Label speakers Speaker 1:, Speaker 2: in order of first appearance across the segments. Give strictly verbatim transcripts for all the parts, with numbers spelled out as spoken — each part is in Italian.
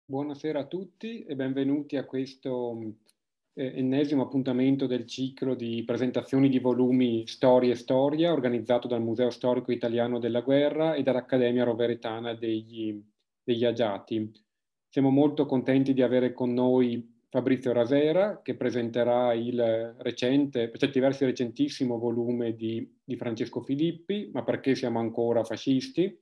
Speaker 1: Buonasera a tutti e benvenuti a questo eh, ennesimo appuntamento del ciclo di presentazioni di volumi Storia e Storia, organizzato dal Museo Storico Italiano della Guerra e dall'Accademia Roveretana degli, degli Agiati. Siamo molto contenti di avere con noi Fabrizio Rasera, che presenterà il recente, per certi versi recentissimo volume di, di Francesco Filippi, Ma perché siamo ancora fascisti?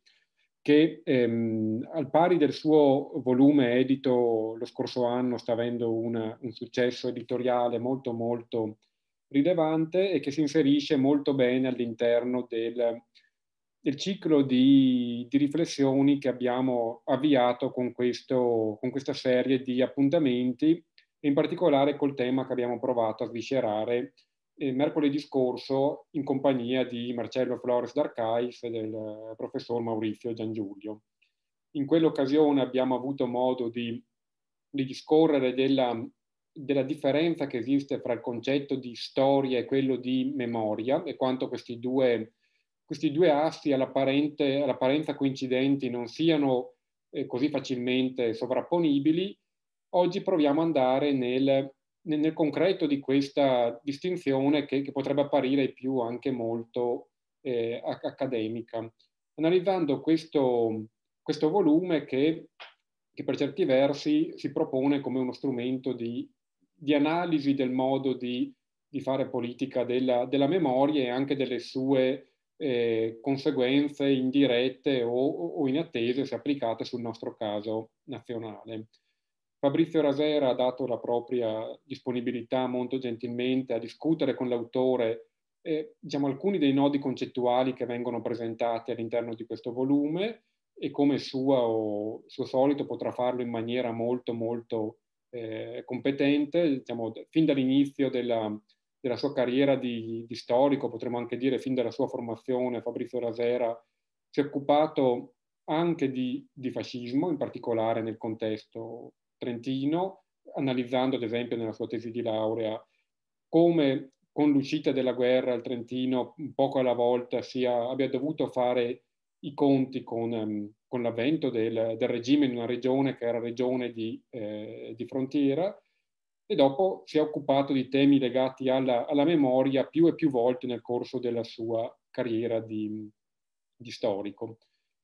Speaker 1: Che ehm, al pari del suo volume edito lo scorso anno sta avendo un, un successo editoriale molto molto rilevante e che si inserisce molto bene all'interno del, del ciclo di, di riflessioni che abbiamo avviato con, questo, con questa serie di appuntamenti, in particolare col tema che abbiamo provato a sviscerare eh, mercoledì scorso in compagnia di Marcello Flores d'Arcais e del eh, professor Maurizio Giangiulio. In quell'occasione abbiamo avuto modo di, di discorrere della, della differenza che esiste fra il concetto di storia e quello di memoria e quanto questi due, questi due assi all'apparenza coincidenti non siano eh, così facilmente sovrapponibili. Oggi proviamo ad andare nel, nel, nel concreto di questa distinzione che, che potrebbe apparire più anche molto eh, accademica, analizzando questo, questo volume che, che per certi versi si propone come uno strumento di, di analisi del modo di, di fare politica della, della memoria e anche delle sue eh, conseguenze indirette o, o inattese se applicate sul nostro caso nazionale. Fabrizio Rasera ha dato la propria disponibilità molto gentilmente a discutere con l'autore eh, diciamo, alcuni dei nodi concettuali che vengono presentati all'interno di questo volume e come suo, suo solito potrà farlo in maniera molto molto eh, competente, diciamo, fin dall'inizio della, della sua carriera di, di storico, potremmo anche dire fin dalla sua formazione. Fabrizio Rasera si è occupato anche di, di fascismo, in particolare nel contesto trentino, analizzando ad esempio nella sua tesi di laurea come con l'uscita della guerra il Trentino un poco alla volta sia, abbia dovuto fare i conti con, um, con l'avvento del, del, regime in una regione che era regione di, eh, di frontiera, e dopo si è occupato di temi legati alla, alla memoria più e più volte nel corso della sua carriera di, di storico.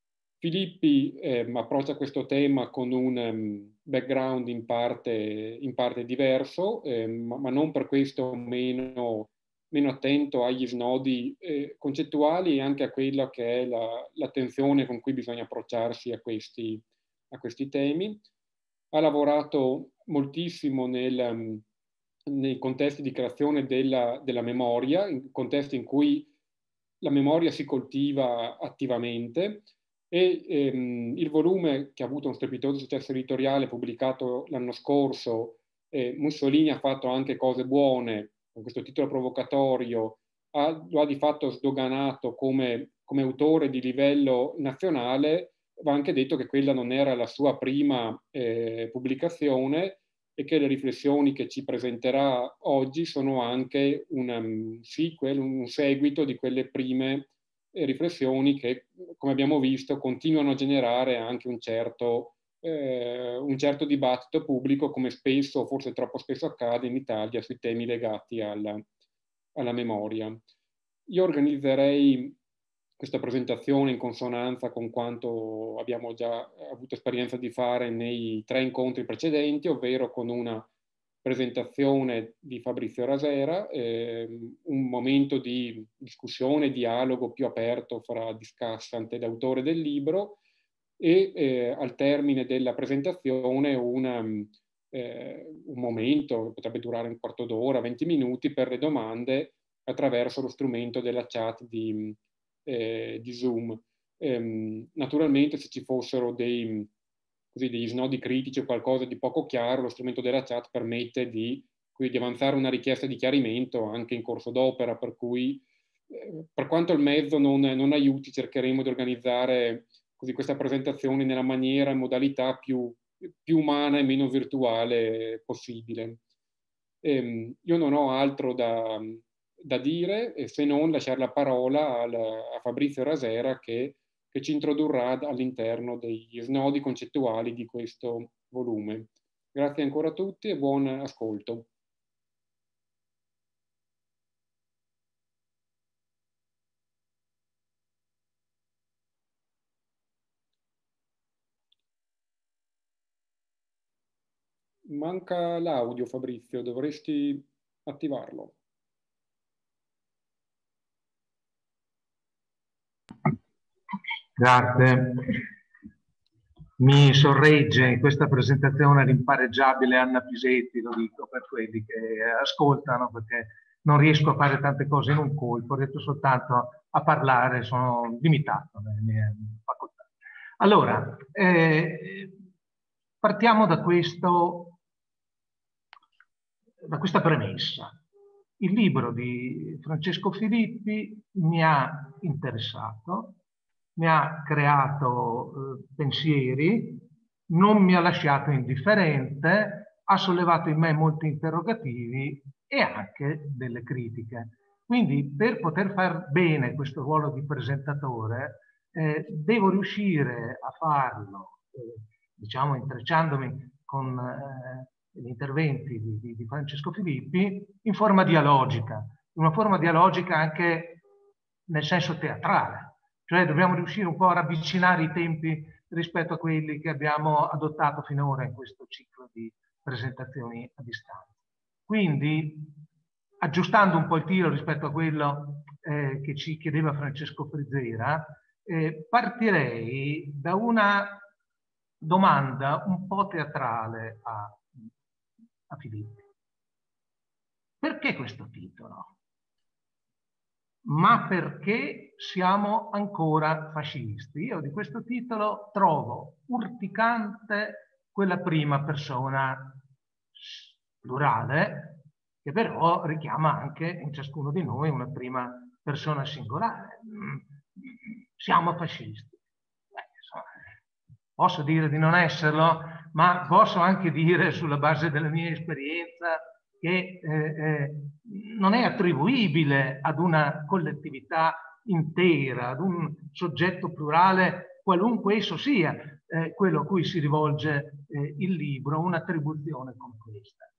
Speaker 1: Filippi eh, approccia questo tema con un um, background in parte, in parte diverso, eh, ma, ma non per questo meno, meno attento agli snodi eh, concettuali e anche a quella che è la, l'attenzione con cui bisogna approcciarsi a questi, a questi temi. Ha lavorato moltissimo nel, um, nei contesti di creazione della, della memoria, in contesti in cui la memoria si coltiva attivamente e ehm, il volume, che ha avuto un strepitoso successo editoriale, pubblicato l'anno scorso, eh, Mussolini ha fatto anche cose buone, con questo titolo provocatorio, ha, lo ha di fatto sdoganato come, come autore di livello nazionale. Va anche detto che quella non era la sua prima eh, pubblicazione e che le riflessioni che ci presenterà oggi sono anche un um, sequel, un seguito di quelle prime eh, riflessioni che, come abbiamo visto, continuano a generare anche un certo, eh, un certo dibattito pubblico, come spesso, forse troppo spesso accade in Italia, sui temi legati alla, alla memoria. Io organizzerei questa presentazione in consonanza con quanto abbiamo già avuto esperienza di fare nei tre incontri precedenti, ovvero con una presentazione di Fabrizio Rasera, eh, un momento di discussione, dialogo più aperto fra discussant e l'autore del libro e eh, al termine della presentazione una, eh, un momento, potrebbe durare un quarto d'ora, venti minuti, per le domande attraverso lo strumento della chat di, eh, di Zoom. Ehm, naturalmente se ci fossero dei, così, degli snodi critici o qualcosa di poco chiaro, lo strumento della chat permette di, di avanzare una richiesta di chiarimento anche in corso d'opera, per cui eh, per quanto il mezzo non, non aiuti, cercheremo di organizzare così questa presentazione nella maniera e modalità più, più umana e meno virtuale possibile. Ehm, io non ho altro da, da dire se non lasciare la parola al, a Fabrizio Rasera che, che ci introdurrà all'interno degli snodi concettuali di questo, volume. Grazie ancora a tutti e buon ascolto. Manca l'audio, Fabrizio, dovresti attivarlo.
Speaker 2: Grazie. Mi sorregge in questa presentazione l'impareggiabile Anna Pisetti, lo dico per quelli che ascoltano, perché non riesco a fare tante cose in un colpo, riesco soltanto a parlare, sono limitato nelle mie facoltà. Allora, eh, partiamo da, questo, da questa premessa. Il libro di Francesco Filippi mi ha interessato, mi ha creato eh, pensieri, non mi ha lasciato indifferente, ha sollevato in me molti interrogativi e anche delle critiche. Quindi per poter far bene questo ruolo di presentatore eh, devo riuscire a farlo, eh, diciamo intrecciandomi con eh, gli interventi di, di, di Francesco Filippi in forma dialogica, una forma dialogica anche nel senso teatrale. Cioè dobbiamo riuscire un po' a ravvicinare i tempi rispetto a quelli che abbiamo adottato finora in questo ciclo di presentazioni a distanza. Quindi, aggiustando un po' il tiro rispetto a quello eh, che ci chiedeva Francesco Frizzera, eh, partirei da una domanda un po' teatrale a, a Filippi. Perché questo titolo? Ma perché siamo ancora fascisti? Io di questo titolo trovo urticante quella prima persona plurale, che però richiama anche in ciascuno di noi una prima persona singolare. Siamo fascisti. Beh, insomma, posso dire di non esserlo, ma posso anche dire, sulla base della mia esperienza, che eh, eh, non è attribuibile ad una collettività intera, ad un soggetto plurale, qualunque esso sia, eh, quello a cui si rivolge eh, il libro, un'attribuzione come questa.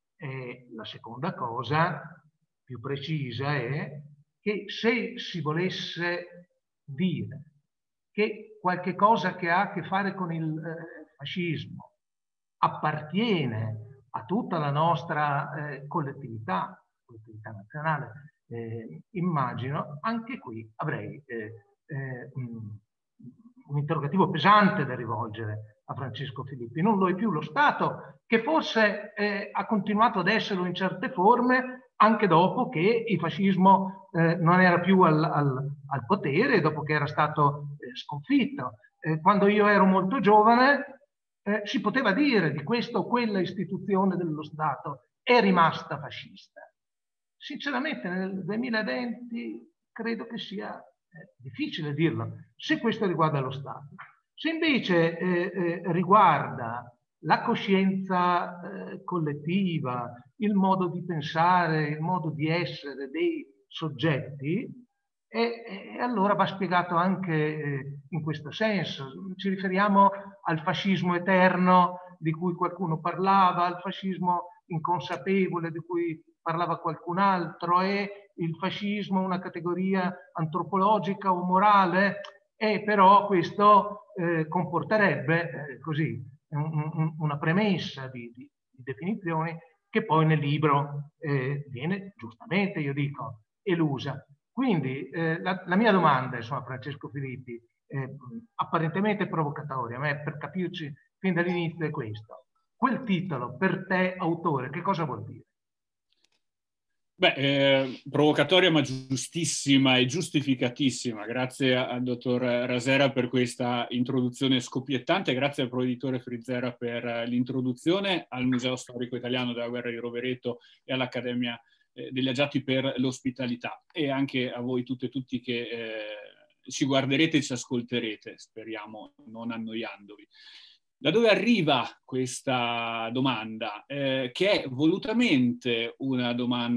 Speaker 2: E la seconda cosa, più precisa, è che se si volesse dire che qualche cosa che ha a che fare con il eh, fascismo appartiene a tutta la nostra eh, collettività, collettività nazionale, eh, immagino, anche qui avrei eh, eh, un, un interrogativo pesante da rivolgere a Francesco Filippi. Non lo è più lo Stato, che forse eh, ha continuato ad esserlo in certe forme anche dopo che il fascismo eh, non era più al, al, al potere, dopo che era stato eh, sconfitto. Eh, quando io ero molto giovane, Eh, si poteva dire di questa o quella istituzione dello Stato è rimasta fascista. Sinceramente nel duemilaventi credo che sia eh, difficile dirlo, se questo riguarda lo Stato. Se invece eh, eh, riguarda la coscienza eh, collettiva, il modo di pensare, il modo di essere dei soggetti, E, e allora va spiegato anche eh, in questo senso. Ci riferiamo al fascismo eterno di cui qualcuno parlava, al fascismo inconsapevole di cui parlava qualcun altro, è il fascismo una categoria antropologica o morale? E però questo eh, comporterebbe eh, così un, un, una premessa di, di, di definizioni che poi nel libro eh, viene giustamente, io dico, elusa. Quindi eh, la, la mia domanda, insomma, Francesco Filippi, eh, apparentemente provocatoria, ma è per capirci fin dall'inizio è questo. Quel titolo per te, autore, che cosa vuol dire?
Speaker 3: Beh, eh, provocatoria ma giustissima e giustificatissima. Grazie al dottor Rasera per questa introduzione scoppiettante, grazie al proveditore Frizzera per l'introduzione, al Museo Storico Italiano della Guerra di Rovereto e all'Accademia degli Agiati per l'ospitalità, e anche a voi tutte e tutti che eh, ci guarderete e ci ascolterete, speriamo non annoiandovi. Da dove arriva questa domanda? Eh, che è volutamente una domanda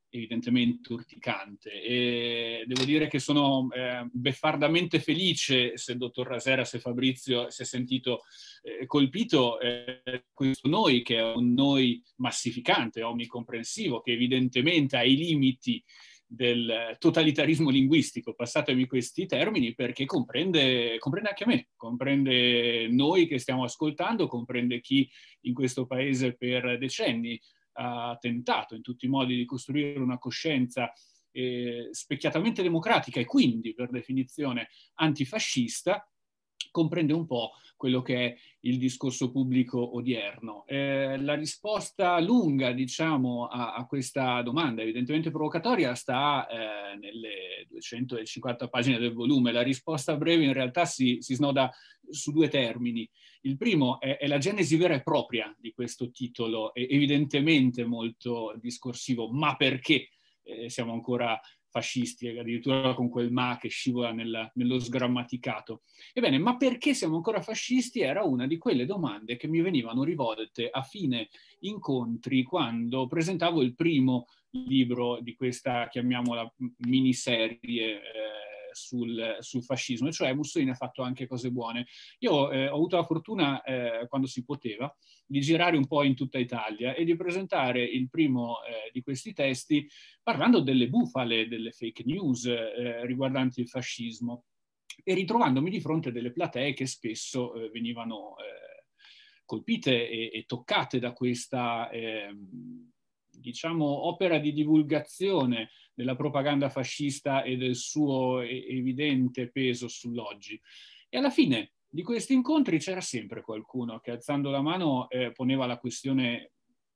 Speaker 3: evidentemente urticante. E devo dire che sono eh, beffardamente felice se il dottor Rasera, se Fabrizio si è sentito eh, colpito, eh, questo noi, che è un noi massificante, omnicomprensivo, che evidentemente ha i limiti del totalitarismo linguistico, passatemi questi termini, perché comprende, comprende anche me, comprende noi che stiamo ascoltando, comprende chi in questo paese per decenni ha tentato in tutti i modi di costruire una coscienza eh, specchiatamente democratica e quindi per definizione antifascista, comprende un po' quello che è il discorso pubblico odierno. Eh, la risposta lunga, diciamo, a, a questa domanda, evidentemente provocatoria, sta eh, nelle duecentocinquanta pagine del volume. La risposta breve in realtà si, si snoda su due termini. Il primo è, è la genesi vera e propria di questo titolo, evidentemente molto discorsivo, ma perché eh, siamo ancora fascisti, addirittura con quel ma che scivola nella, nello sgrammaticato. Ebbene, ma perché siamo ancora fascisti? Era una di quelle domande che mi venivano rivolte a fine incontri quando presentavo il primo libro di questa, chiamiamola, miniserie eh, sul, sul fascismo, cioè Mussolini ha fatto anche cose buone. Io eh, ho avuto la fortuna, eh, quando si poteva, di girare un po' in tutta Italia e di presentare il primo eh, di questi testi parlando delle bufale, delle fake news eh, riguardanti il fascismo e ritrovandomi di fronte a delle platee che spesso eh, venivano eh, colpite e, e toccate da questa eh, diciamo opera di divulgazione della propaganda fascista e del suo evidente peso sull'oggi. E alla fine di questi incontri c'era sempre qualcuno che alzando la mano eh, poneva la questione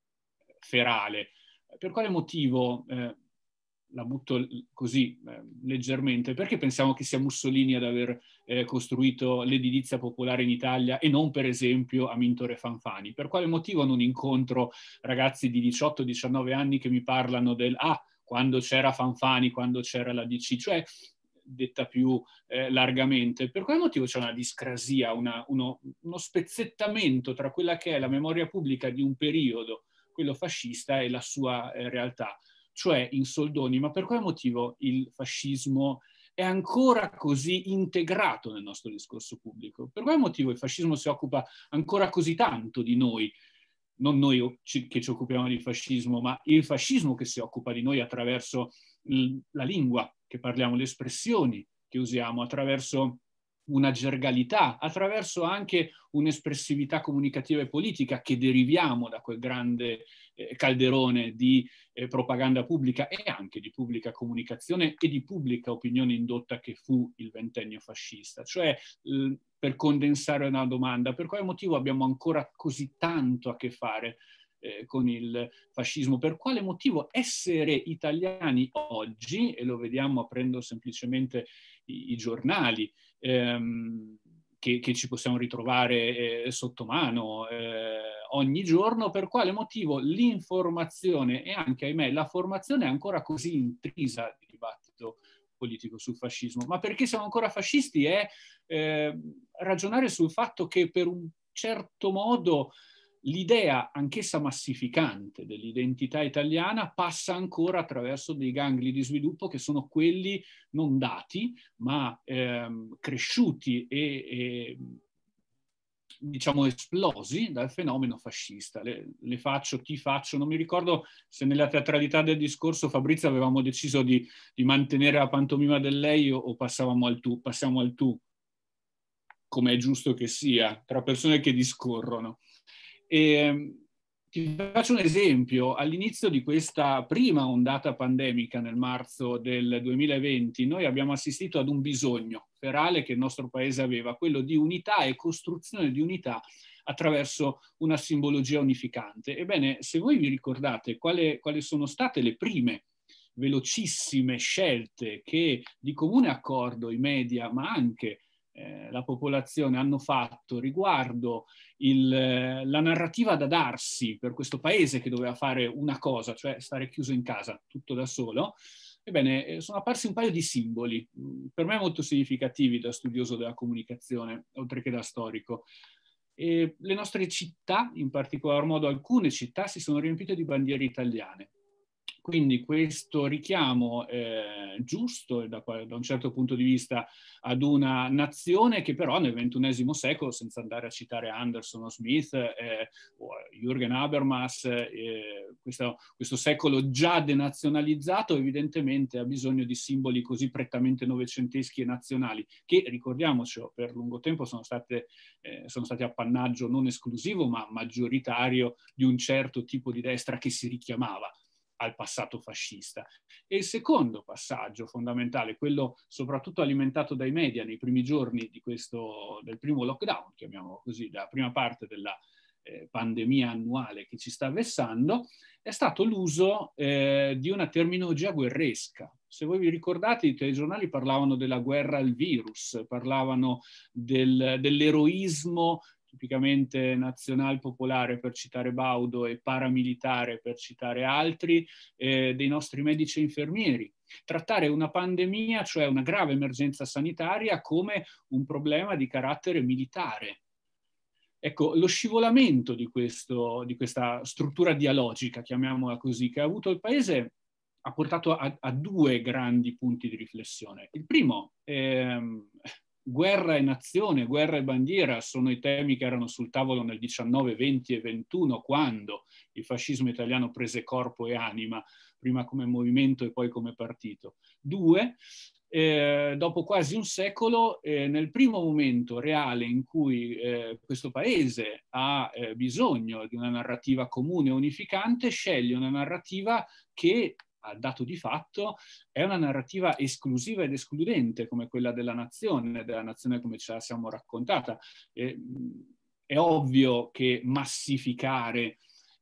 Speaker 3: ferale. Per quale motivo, eh, la butto così eh, leggermente, perché pensiamo che sia Mussolini ad aver eh, costruito l'edilizia popolare in Italia e non per esempio Amintore Fanfani? Per quale motivo non incontro ragazzi di diciotto diciannove anni che mi parlano del ah, quando c'era Fanfani, quando c'era la D C, cioè detta più eh, largamente, per quale motivo c'è una discrasia, una, uno, uno spezzettamento tra quella che è la memoria pubblica di un periodo, quello fascista, e la sua eh, realtà? Cioè, in soldoni, ma per quale motivo il fascismo è ancora così integrato nel nostro discorso pubblico? Per quale motivo il fascismo si occupa ancora così tanto di noi? Non noi che ci occupiamo di fascismo, ma il fascismo che si occupa di noi attraverso la lingua che parliamo, le espressioni che usiamo, attraverso una gergalità, attraverso anche un'espressività comunicativa e politica che deriviamo da quel grande eh, calderone di eh, propaganda pubblica e anche di pubblica comunicazione e di pubblica opinione indotta che fu il ventennio fascista. Cioè, eh, per condensare una domanda, per quale motivo abbiamo ancora così tanto a che fare eh, con il fascismo? Per quale motivo essere italiani oggi, e lo vediamo aprendo semplicemente i, i giornali, ehm, che, che ci possiamo ritrovare eh, sotto mano eh, ogni giorno, per quale motivo l'informazione e anche, ahimè, la formazione è ancora così intrisa di dibattito politico sul fascismo? Ma perché siamo ancora fascisti è eh, ragionare sul fatto che per un certo modo l'idea, anch'essa massificante, dell'identità italiana passa ancora attraverso dei gangli di sviluppo che sono quelli non dati, ma ehm, cresciuti e, e diciamo esplosi dal fenomeno fascista. Le, le faccio, ti faccio, non mi ricordo se nella teatralità del discorso Fabrizio avevamo deciso di, di mantenere la pantomima del lei o, o passavamo al tu, passiamo al tu, come è giusto che sia, tra persone che discorrono. E, ti faccio un esempio. All'inizio di questa prima ondata pandemica nel marzo del duemilaventi noi abbiamo assistito ad un bisogno ferale che il nostro paese aveva, quello di unità e costruzione di unità attraverso una simbologia unificante. Ebbene, se voi vi ricordate quali, quali sono state le prime velocissime scelte che di comune accordo i media, ma anche Eh, la popolazione hanno fatto riguardo il, la narrativa da darsi per questo paese che doveva fare una cosa, cioè stare chiuso in casa tutto da solo, ebbene sono apparsi un paio di simboli, per me molto significativi da studioso della comunicazione, oltre che da storico. E le nostre città, in particolar modo alcune città, si sono riempite di bandiere italiane. Quindi questo richiamo eh, giusto da, da un certo punto di vista ad una nazione che però nel ventunesimo secolo, senza andare a citare Anderson o Smith eh, o Jürgen Habermas, eh, questo, questo secolo già denazionalizzato evidentemente ha bisogno di simboli così prettamente novecenteschi e nazionali che, ricordiamocelo, per lungo tempo sono, state, eh, sono stati appannaggio non esclusivo ma maggioritario di un certo tipo di destra che si richiamava al passato fascista. E il secondo passaggio fondamentale, quello soprattutto alimentato dai media nei primi giorni di questo, del primo lockdown, chiamiamolo così, della prima parte della eh, pandemia annuale che ci sta vessando, è stato l'uso eh, di una terminologia guerresca. Se voi vi ricordate, i telegiornali parlavano della guerra al virus, parlavano del, dell'eroismo tipicamente nazional popolare per citare Baudo e paramilitare per citare altri, eh, dei nostri medici e infermieri. Trattare una pandemia, cioè una grave emergenza sanitaria, come un problema di carattere militare. Ecco, lo scivolamento di, questo, di questa struttura dialogica, chiamiamola così, che ha avuto il Paese ha portato a, a due grandi punti di riflessione. Il primo, ehm, guerra e nazione, guerra e bandiera sono i temi che erano sul tavolo nel diciannove, venti e ventuno, quando il fascismo italiano prese corpo e anima, prima come movimento e poi come partito. Due, eh, dopo quasi un secolo, eh, nel primo momento reale in cui eh, questo paese ha eh, bisogno di una narrativa comune e unificante, sceglie una narrativa che a dato di fatto è una narrativa esclusiva ed escludente come quella della nazione, della nazione come ce la siamo raccontata. E, è ovvio che massificare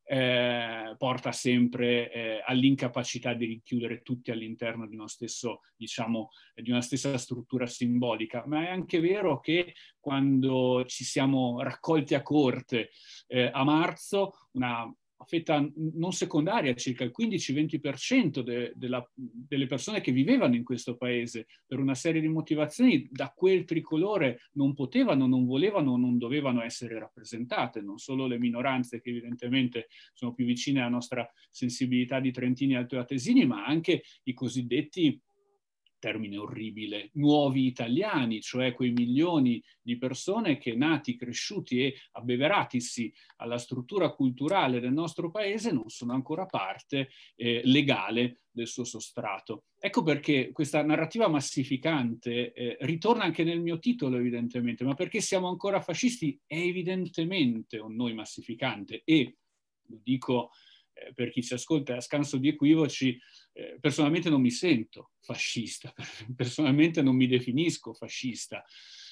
Speaker 3: eh, porta sempre eh, all'incapacità di rinchiudere tutti all'interno di uno stesso, diciamo, di una stessa struttura simbolica, ma è anche vero che quando ci siamo raccolti a corte eh, a marzo, una fetta non secondaria, circa il quindici venti per cento de, de la, delle persone che vivevano in questo paese, per una serie di motivazioni, da quel tricolore non potevano, non volevano, non dovevano essere rappresentate, non solo le minoranze che evidentemente sono più vicine alla nostra sensibilità di trentini e altoatesini, ma anche i cosiddetti, termine orribile, nuovi italiani, cioè quei milioni di persone che nati, cresciuti e abbeveratisi alla struttura culturale del nostro paese non sono ancora parte eh, legale del suo sostrato. Ecco perché questa narrativa massificante eh, ritorna anche nel mio titolo evidentemente, ma perché siamo ancora fascisti? È evidentemente un noi massificante e, lo dico eh, per chi ci ascolta a scanso di equivoci, eh, personalmente non mi sento fascista, personalmente non mi definisco fascista,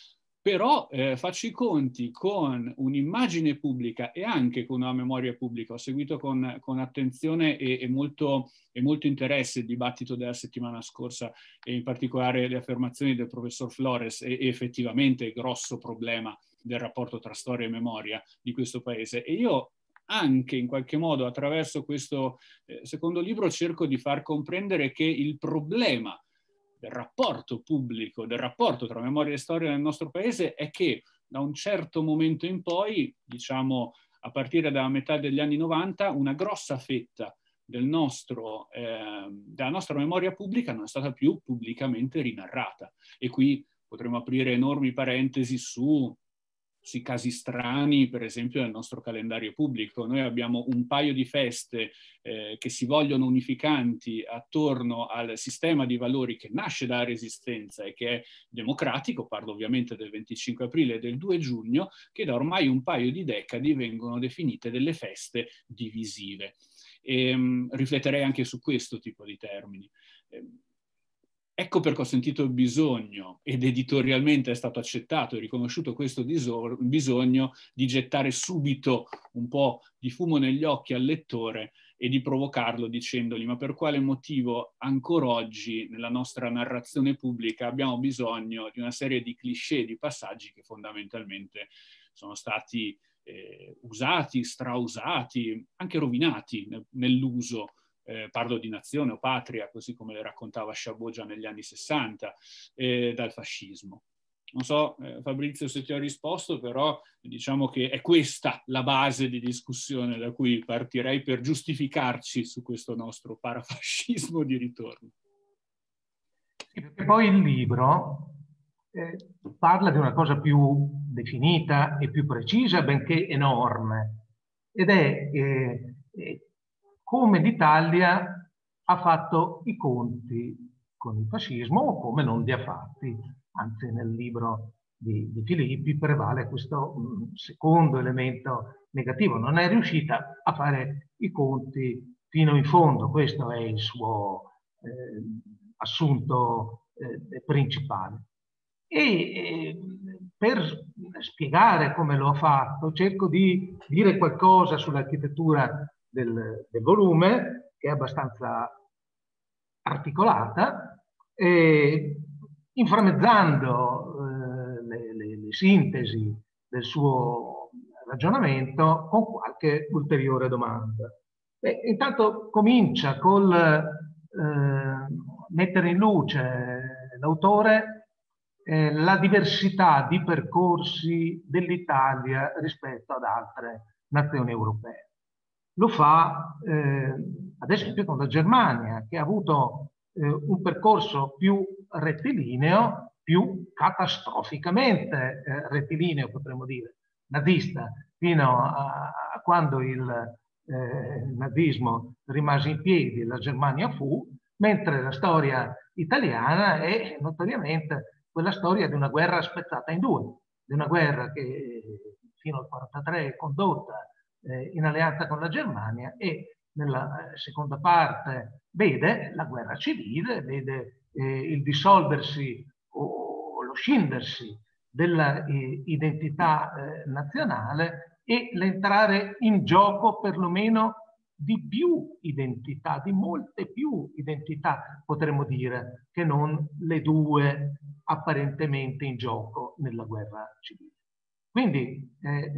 Speaker 3: però eh, faccio i conti con un'immagine pubblica e anche con una memoria pubblica. Ho seguito con, con attenzione e, e, molto, e molto interesse il dibattito della settimana scorsa e in particolare le affermazioni del professor Flores e, e effettivamente il grosso problema del rapporto tra storia e memoria di questo paese. E io anche in qualche modo attraverso questo eh, secondo libro cerco di far comprendere che il problema del rapporto pubblico, del rapporto tra memoria e storia nel nostro paese è che da un certo momento in poi, diciamo a partire dalla metà degli anni novanta, una grossa fetta del nostro, eh, della nostra memoria pubblica non è stata più pubblicamente rinarrata. E qui potremmo aprire enormi parentesi su sui casi strani, per esempio, nel nostro calendario pubblico. Noi abbiamo un paio di feste eh, che si vogliono unificanti attorno al sistema di valori che nasce dalla Resistenza e che è democratico, parlo ovviamente del venticinque aprile e del due giugno, che da ormai un paio di decadi vengono definite delle feste divisive. E, mh, rifletterei anche su questo tipo di termini. Eh, Ecco perché ho sentito il bisogno, ed editorialmente è stato accettato e riconosciuto questo bisogno, di gettare subito un po' di fumo negli occhi al lettore e di provocarlo dicendogli: ma per quale motivo ancora oggi nella nostra narrazione pubblica abbiamo bisogno di una serie di cliché, di passaggi che fondamentalmente sono stati eh, usati, strausati, anche rovinati nell'uso. Eh, parlo di nazione o patria, così come le raccontava Chabot già negli anni sessanta, eh, dal fascismo. Non so, eh, Fabrizio, se ti ho risposto, però diciamo che è questa la base di discussione da cui partirei per giustificarci su questo nostro parafascismo di ritorno.
Speaker 2: Sì, perché poi il libro eh, parla di una cosa più definita e più precisa, benché enorme, ed è eh, eh, come l'Italia ha fatto i conti con il fascismo o come non li ha fatti. Anzi, nel libro di, di Filippi prevale questo um, secondo elemento negativo. Non è riuscita a fare i conti fino in fondo. Questo è il suo eh, assunto eh, principale. E eh, per spiegare come l'ho fatto, cerco di dire qualcosa sull'architettura del, del volume, che è abbastanza articolata, eh, inframmezzando eh, le, le, le sintesi del suo ragionamento con qualche ulteriore domanda. Beh, intanto comincia col eh, mettere in luce l'autore eh, la diversità di percorsi dell'Italia rispetto ad altre nazioni europee. Lo fa eh, ad esempio con la Germania, che ha avuto eh, un percorso più rettilineo, più catastroficamente eh, rettilineo, potremmo dire, nazista, fino a, a quando il, eh, il nazismo rimase in piedi e la Germania fu, mentre la storia italiana è notoriamente quella storia di una guerra spezzata in due, di una guerra che fino al quarantatré è condotta eh, in alleanza con la Germania e nella eh, seconda parte vede la guerra civile, vede eh, il dissolversi o lo scindersi dell'identità eh, nazionale e l'entrare in gioco perlomeno di più identità, di molte più identità, potremmo dire, che non le due apparentemente in gioco nella guerra civile. Quindi eh,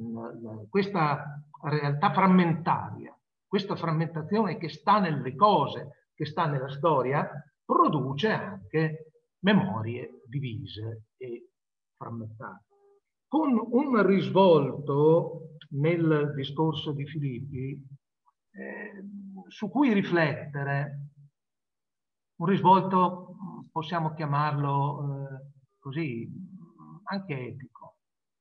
Speaker 2: questa realtà frammentaria, questa frammentazione che sta nelle cose, che sta nella storia, produce anche memorie divise e frammentate. Con un risvolto nel discorso di Filippi, eh, su cui riflettere, un risvolto possiamo chiamarlo eh, così, anche etico.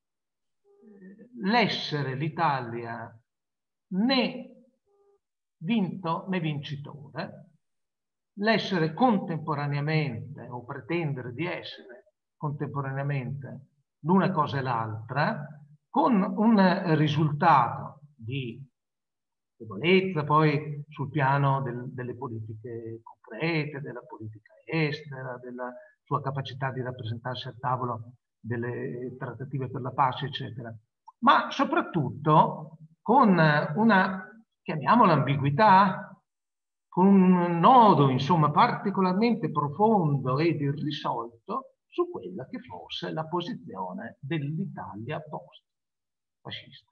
Speaker 2: L'essere l'Italia né vinto né vincitore, l'essere contemporaneamente o pretendere di essere contemporaneamente l'una cosa e l'altra, con un risultato di debolezza poi sul piano del, delle politiche concrete, della politica estera, della sua capacità di rappresentarsi al tavolo delle trattative per la pace, eccetera. Ma soprattutto con una, chiamiamola ambiguità, con un nodo, insomma, particolarmente profondo ed irrisolto su quella che fosse la posizione dell'Italia post-fascista.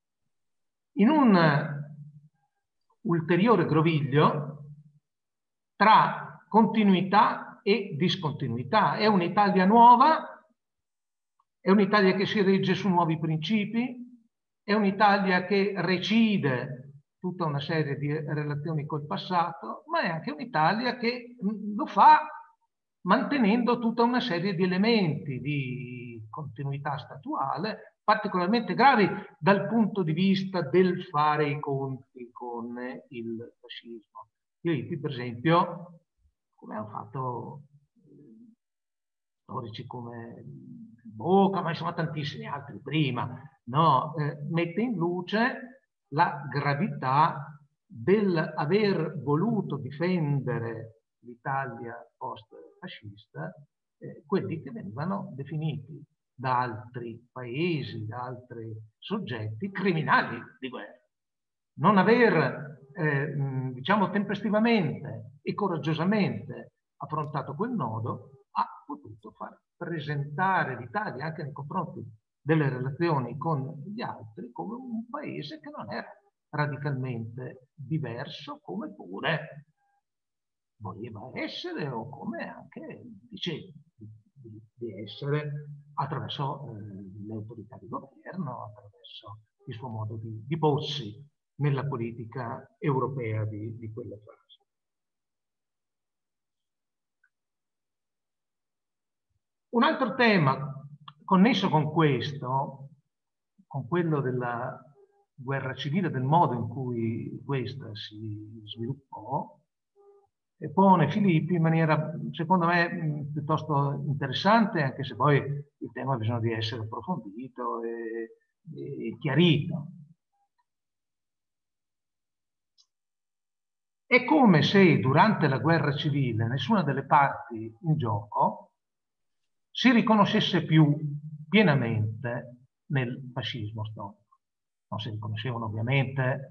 Speaker 2: In un ulteriore groviglio tra continuità e discontinuità. È un'Italia nuova, è un'Italia che si regge su nuovi principi, è un'Italia che recide tutta una serie di relazioni col passato, ma è anche un'Italia che lo fa mantenendo tutta una serie di elementi di continuità statuale particolarmente gravi dal punto di vista del fare i conti con il fascismo. Filippi, per esempio, come hanno fatto eh, storici come Boca, ma insomma tantissimi altri prima, no? eh, mette in luce la gravità dell'aver voluto difendere l'Italia post-fascista, eh, quelli che venivano definiti da altri paesi, da altri soggetti criminali di guerra. Non aver, eh, diciamo, tempestivamente e coraggiosamente affrontato quel nodo ha potuto far presentare l'Italia anche nei confronti delle relazioni con gli altri come un paese che non era radicalmente diverso, come pure voleva essere o come anche dice, di essere attraverso eh, le autorità di governo, attraverso il suo modo di, di porsi nella politica europea di, di quella fase. Un altro tema connesso con questo, con quello della guerra civile, del modo in cui questa si sviluppò, e pone Filippi in maniera, secondo me, piuttosto interessante, anche se poi il tema ha bisogno di essere approfondito e, e chiarito. È come se durante la guerra civile nessuna delle parti in gioco si riconoscesse più pienamente nel fascismo storico. Non si riconoscevano ovviamente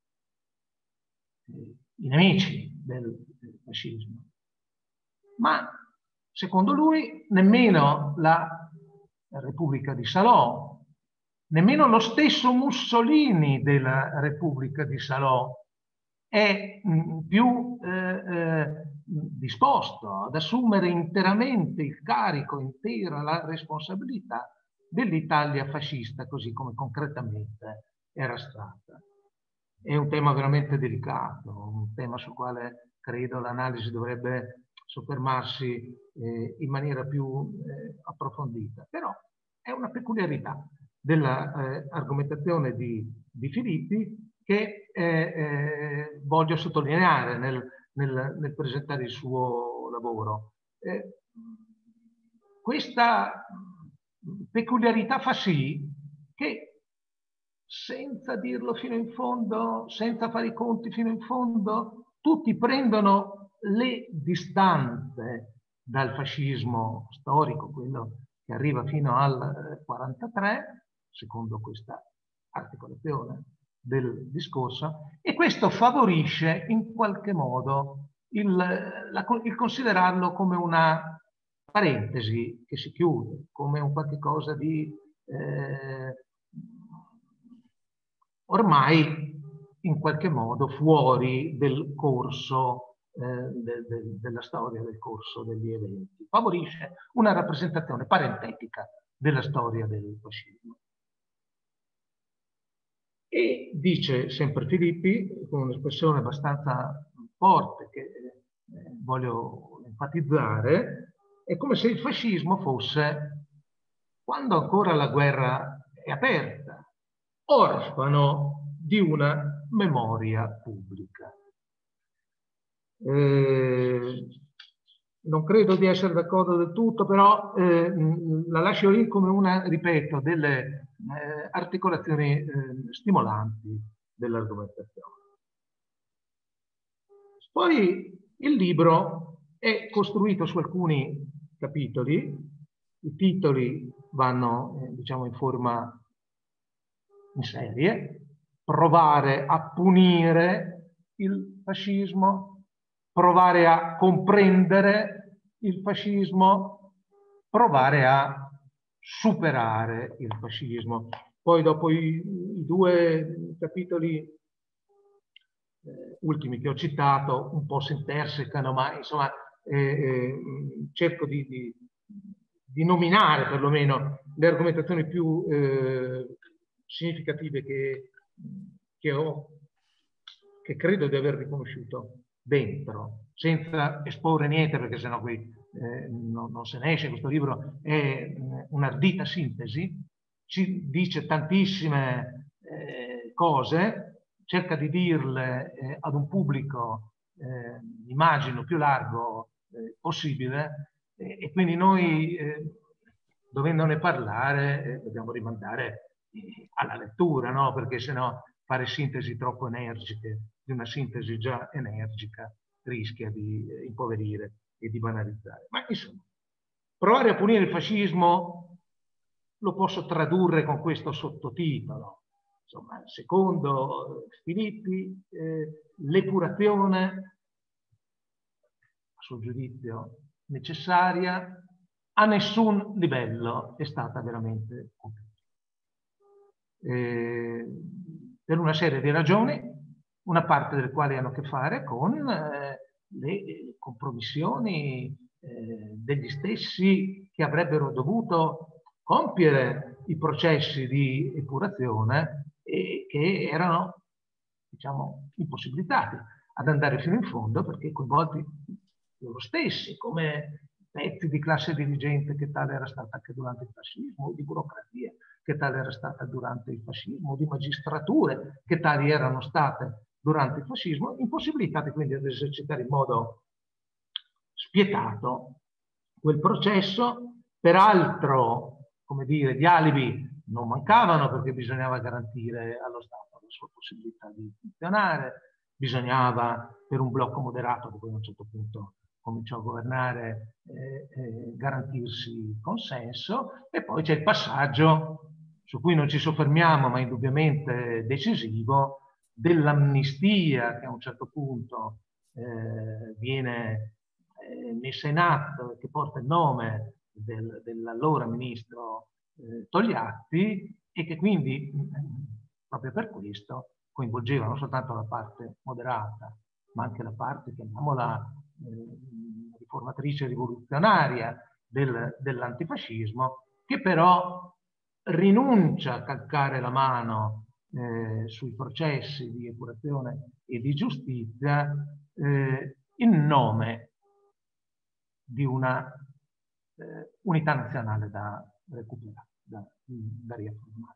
Speaker 2: i nemici del fascismo, ma secondo lui nemmeno la Repubblica di Salò, nemmeno lo stesso Mussolini della Repubblica di Salò è mh, più eh, eh, disposto ad assumere interamente il carico, intera la responsabilità dell'Italia fascista, così come concretamente era stata. È un tema veramente delicato, un tema sul quale credo l'analisi dovrebbe soffermarsi eh, in maniera più eh, approfondita. Però è una peculiarità dell'argomentazione eh, di, di Filippi che eh, eh, voglio sottolineare nel, nel, nel presentare il suo lavoro. Eh, questa peculiarità fa sì che, senza dirlo fino in fondo, senza fare i conti fino in fondo, tutti prendono le distanze dal fascismo storico, quello che arriva fino al quarantatré, secondo questa articolazione del discorso, e questo favorisce in qualche modo il, la, il considerarlo come una parentesi che si chiude, come un qualche cosa di eh, ormai in qualche modo fuori del corso eh, de, de, della storia, del corso degli eventi. Favorisce una rappresentazione parentetica della storia del fascismo. E dice sempre Filippi, con un'espressione abbastanza forte che eh, voglio enfatizzare, è come se il fascismo fosse, quando ancora la guerra è aperta, orfano di una memoria pubblica. Eh, non credo di essere d'accordo del tutto, però eh, la lascio lì come una, ripeto, delle eh, articolazioni eh, stimolanti dell'argomentazione. Poi il libro è costruito su alcuni capitoli, i titoli vanno eh, diciamo in forma in serie: provare a punire il fascismo, provare a comprendere il fascismo, provare a superare il fascismo. Poi dopo i, i due capitoli eh, ultimi che ho citato un po' si intersecano, ma insomma eh, eh, cerco di, di, di nominare perlomeno le argomentazioni più eh, significative che, che ho, che credo di aver riconosciuto dentro, senza esporre niente, perché sennò qui eh, non, non se ne esce. Questo libro è un'ardita sintesi, ci dice tantissime eh, cose, cerca di dirle eh, ad un pubblico, eh, immagino, più largo eh, possibile, eh, e quindi noi, eh, dovendone parlare, eh, dobbiamo rimandare alla lettura, no? Perché sennò fare sintesi troppo energiche di una sintesi già energica rischia di impoverire e di banalizzare. Ma insomma, provare a punire il fascismo lo posso tradurre con questo sottotitolo. Insomma, secondo Filippi, eh, l'epurazione, a suo giudizio necessaria, a nessun livello è stata veramente compiuta. Eh, per una serie di ragioni, una parte delle quali hanno a che fare con eh, le compromissioni eh, degli stessi che avrebbero dovuto compiere i processi di epurazione e che erano, diciamo, impossibilitati ad andare fino in fondo perché coinvolti loro stessi, come pezzi di classe dirigente che tale era stata anche durante il fascismo, di burocrazia che tale era stata durante il fascismo, di magistrature che tali erano state durante il fascismo, impossibilitati quindi ad esercitare in modo spietato quel processo. Peraltro, come dire, gli alibi non mancavano perché bisognava garantire allo Stato la sua possibilità di funzionare, bisognava per un blocco moderato che poi a un certo punto cominciò a governare, eh, eh, garantirsi consenso, e poi c'è il passaggio su cui non ci soffermiamo ma indubbiamente decisivo dell'amnistia che a un certo punto eh, viene eh, messa in atto, che porta il nome del, dell'allora ministro eh, Togliatti e che quindi proprio per questo coinvolgeva non soltanto la parte moderata ma anche la parte, chiamiamola eh, riformatrice rivoluzionaria del, dell'antifascismo, che però rinuncia a calcare la mano eh, sui processi di epurazione e di giustizia eh, in nome di una eh, unità nazionale da recuperare, da, da riaffermare.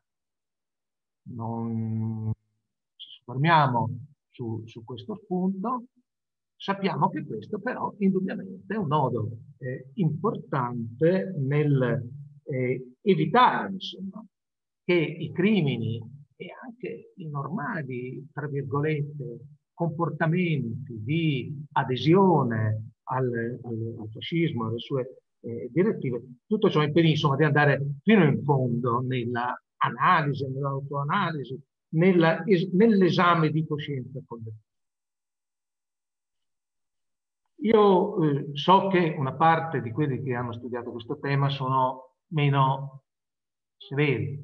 Speaker 2: Non ci soffermiamo su, su questo spunto. Sappiamo che questo però indubbiamente è un nodo eh, importante nel eh, evitare, insomma, che i crimini e anche i normali, tra virgolette, comportamenti di adesione al, al, al fascismo, alle sue eh, direttive, tutto ciò impedì insomma di andare fino in fondo nella analisi, nell'autoanalisi, nell'esame di coscienza collettiva. Io eh, so che una parte di quelli che hanno studiato questo tema sono meno severi.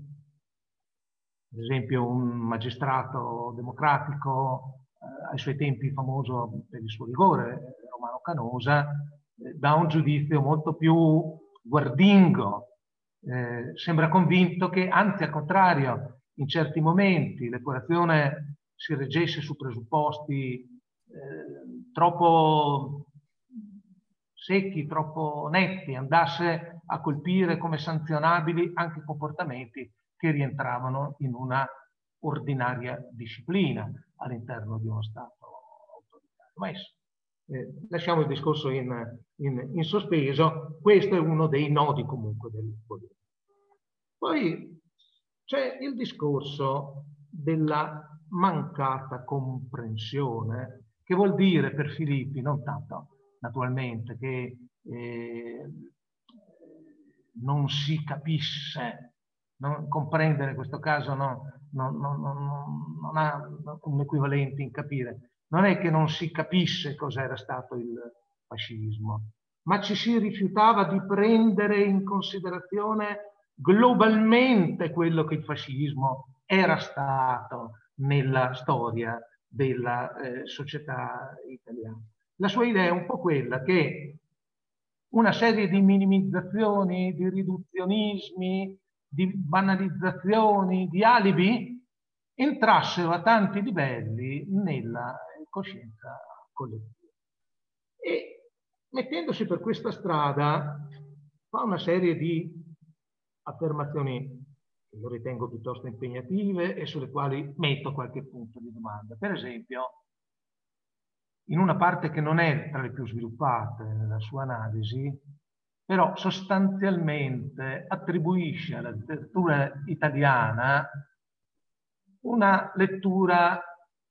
Speaker 2: Ad esempio un magistrato democratico, eh, ai suoi tempi famoso per il suo rigore, Romano Canosa, eh, dà un giudizio molto più guardingo. Eh, sembra convinto che, anzi al contrario, in certi momenti l'epurazione si reggesse su presupposti eh, troppo secchi, troppo netti, andasse a colpire come sanzionabili anche comportamenti che rientravano in una ordinaria disciplina all'interno di uno Stato autoritario. Ma adesso, eh, lasciamo il discorso in, in, in sospeso, questo è uno dei nodi comunque del potere. Poi c'è il discorso della mancata comprensione, che vuol dire per Filippi non tanto naturalmente che eh, non si capisse, non, comprendere in questo caso no, no, no, no, non ha un equivalente in capire, non è che non si capisse cos'era stato il fascismo, ma ci si rifiutava di prendere in considerazione globalmente quello che il fascismo era stato nella storia della eh, società italiana. La sua idea è un po' quella che una serie di minimizzazioni, di riduzionismi, di banalizzazioni, di alibi entrassero a tanti livelli nella coscienza collettiva. E mettendosi per questa strada fa una serie di affermazioni che io ritengo piuttosto impegnative e sulle quali metto qualche punto di domanda. Per esempio, in una parte che non è tra le più sviluppate nella sua analisi, però sostanzialmente attribuisce alla letteratura italiana una lettura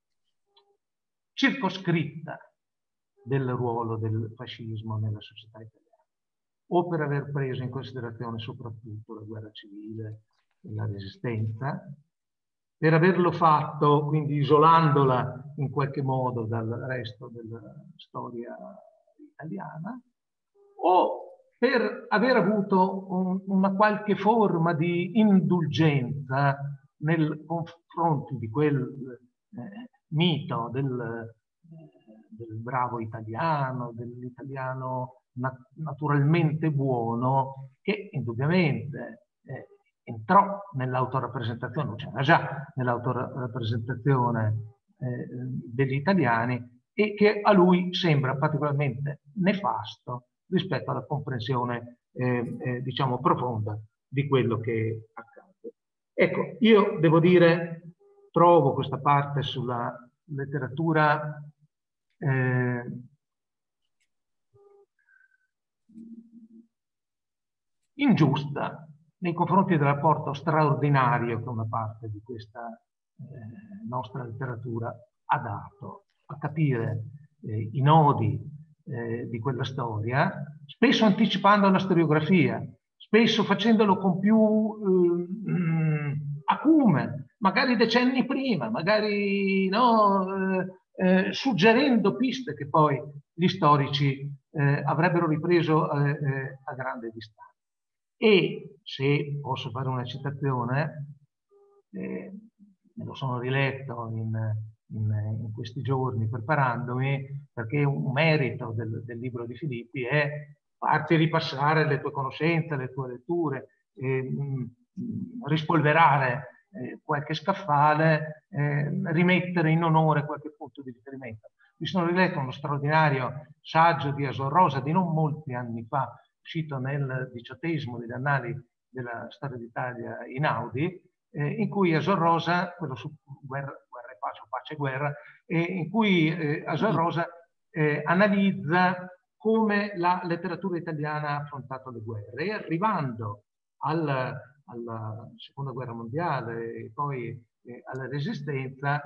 Speaker 2: circoscritta del ruolo del fascismo nella società italiana, o per aver preso in considerazione soprattutto la guerra civile e la resistenza, per averlo fatto quindi isolandola in qualche modo dal resto della storia italiana, o per aver avuto un, una qualche forma di indulgenza nei confronti di quel eh, mito del, eh, del bravo italiano, dell'italiano nat naturalmente buono che indubbiamente eh, entrò nell'autorappresentazione, c'era già nell'autorappresentazione eh, degli italiani, e che a lui sembra particolarmente nefasto rispetto alla comprensione eh, eh, diciamo profonda di quello che accade. Ecco, io devo dire, trovo questa parte sulla letteratura eh, ingiusta nei confronti del rapporto straordinario che una parte di questa eh, nostra letteratura ha dato a capire eh, i nodi eh, di quella storia, spesso anticipando la storiografia, spesso facendolo con più eh, acume, magari decenni prima, magari no, eh, eh, suggerendo piste che poi gli storici eh, avrebbero ripreso eh, eh, a grande distanza. E se posso fare una citazione, eh, me lo sono riletto in, in, in questi giorni preparandomi, perché un merito del, del libro di Filippi è farti ripassare le tue conoscenze, le tue letture, eh, mh, rispolverare eh, qualche scaffale, eh, rimettere in onore qualche punto di riferimento. Mi sono riletto uno straordinario saggio di Asor Rosa di non molti anni fa, uscito nel diciottesimo degli annali della storia d'Italia Inaudi, eh, in cui Asor Rosa, quello su guerra, guerra e pace o pace e guerra, eh, in cui eh, Asor Rosa eh, analizza come la letteratura italiana ha affrontato le guerre, e arrivando al, alla seconda guerra mondiale e poi eh, alla resistenza,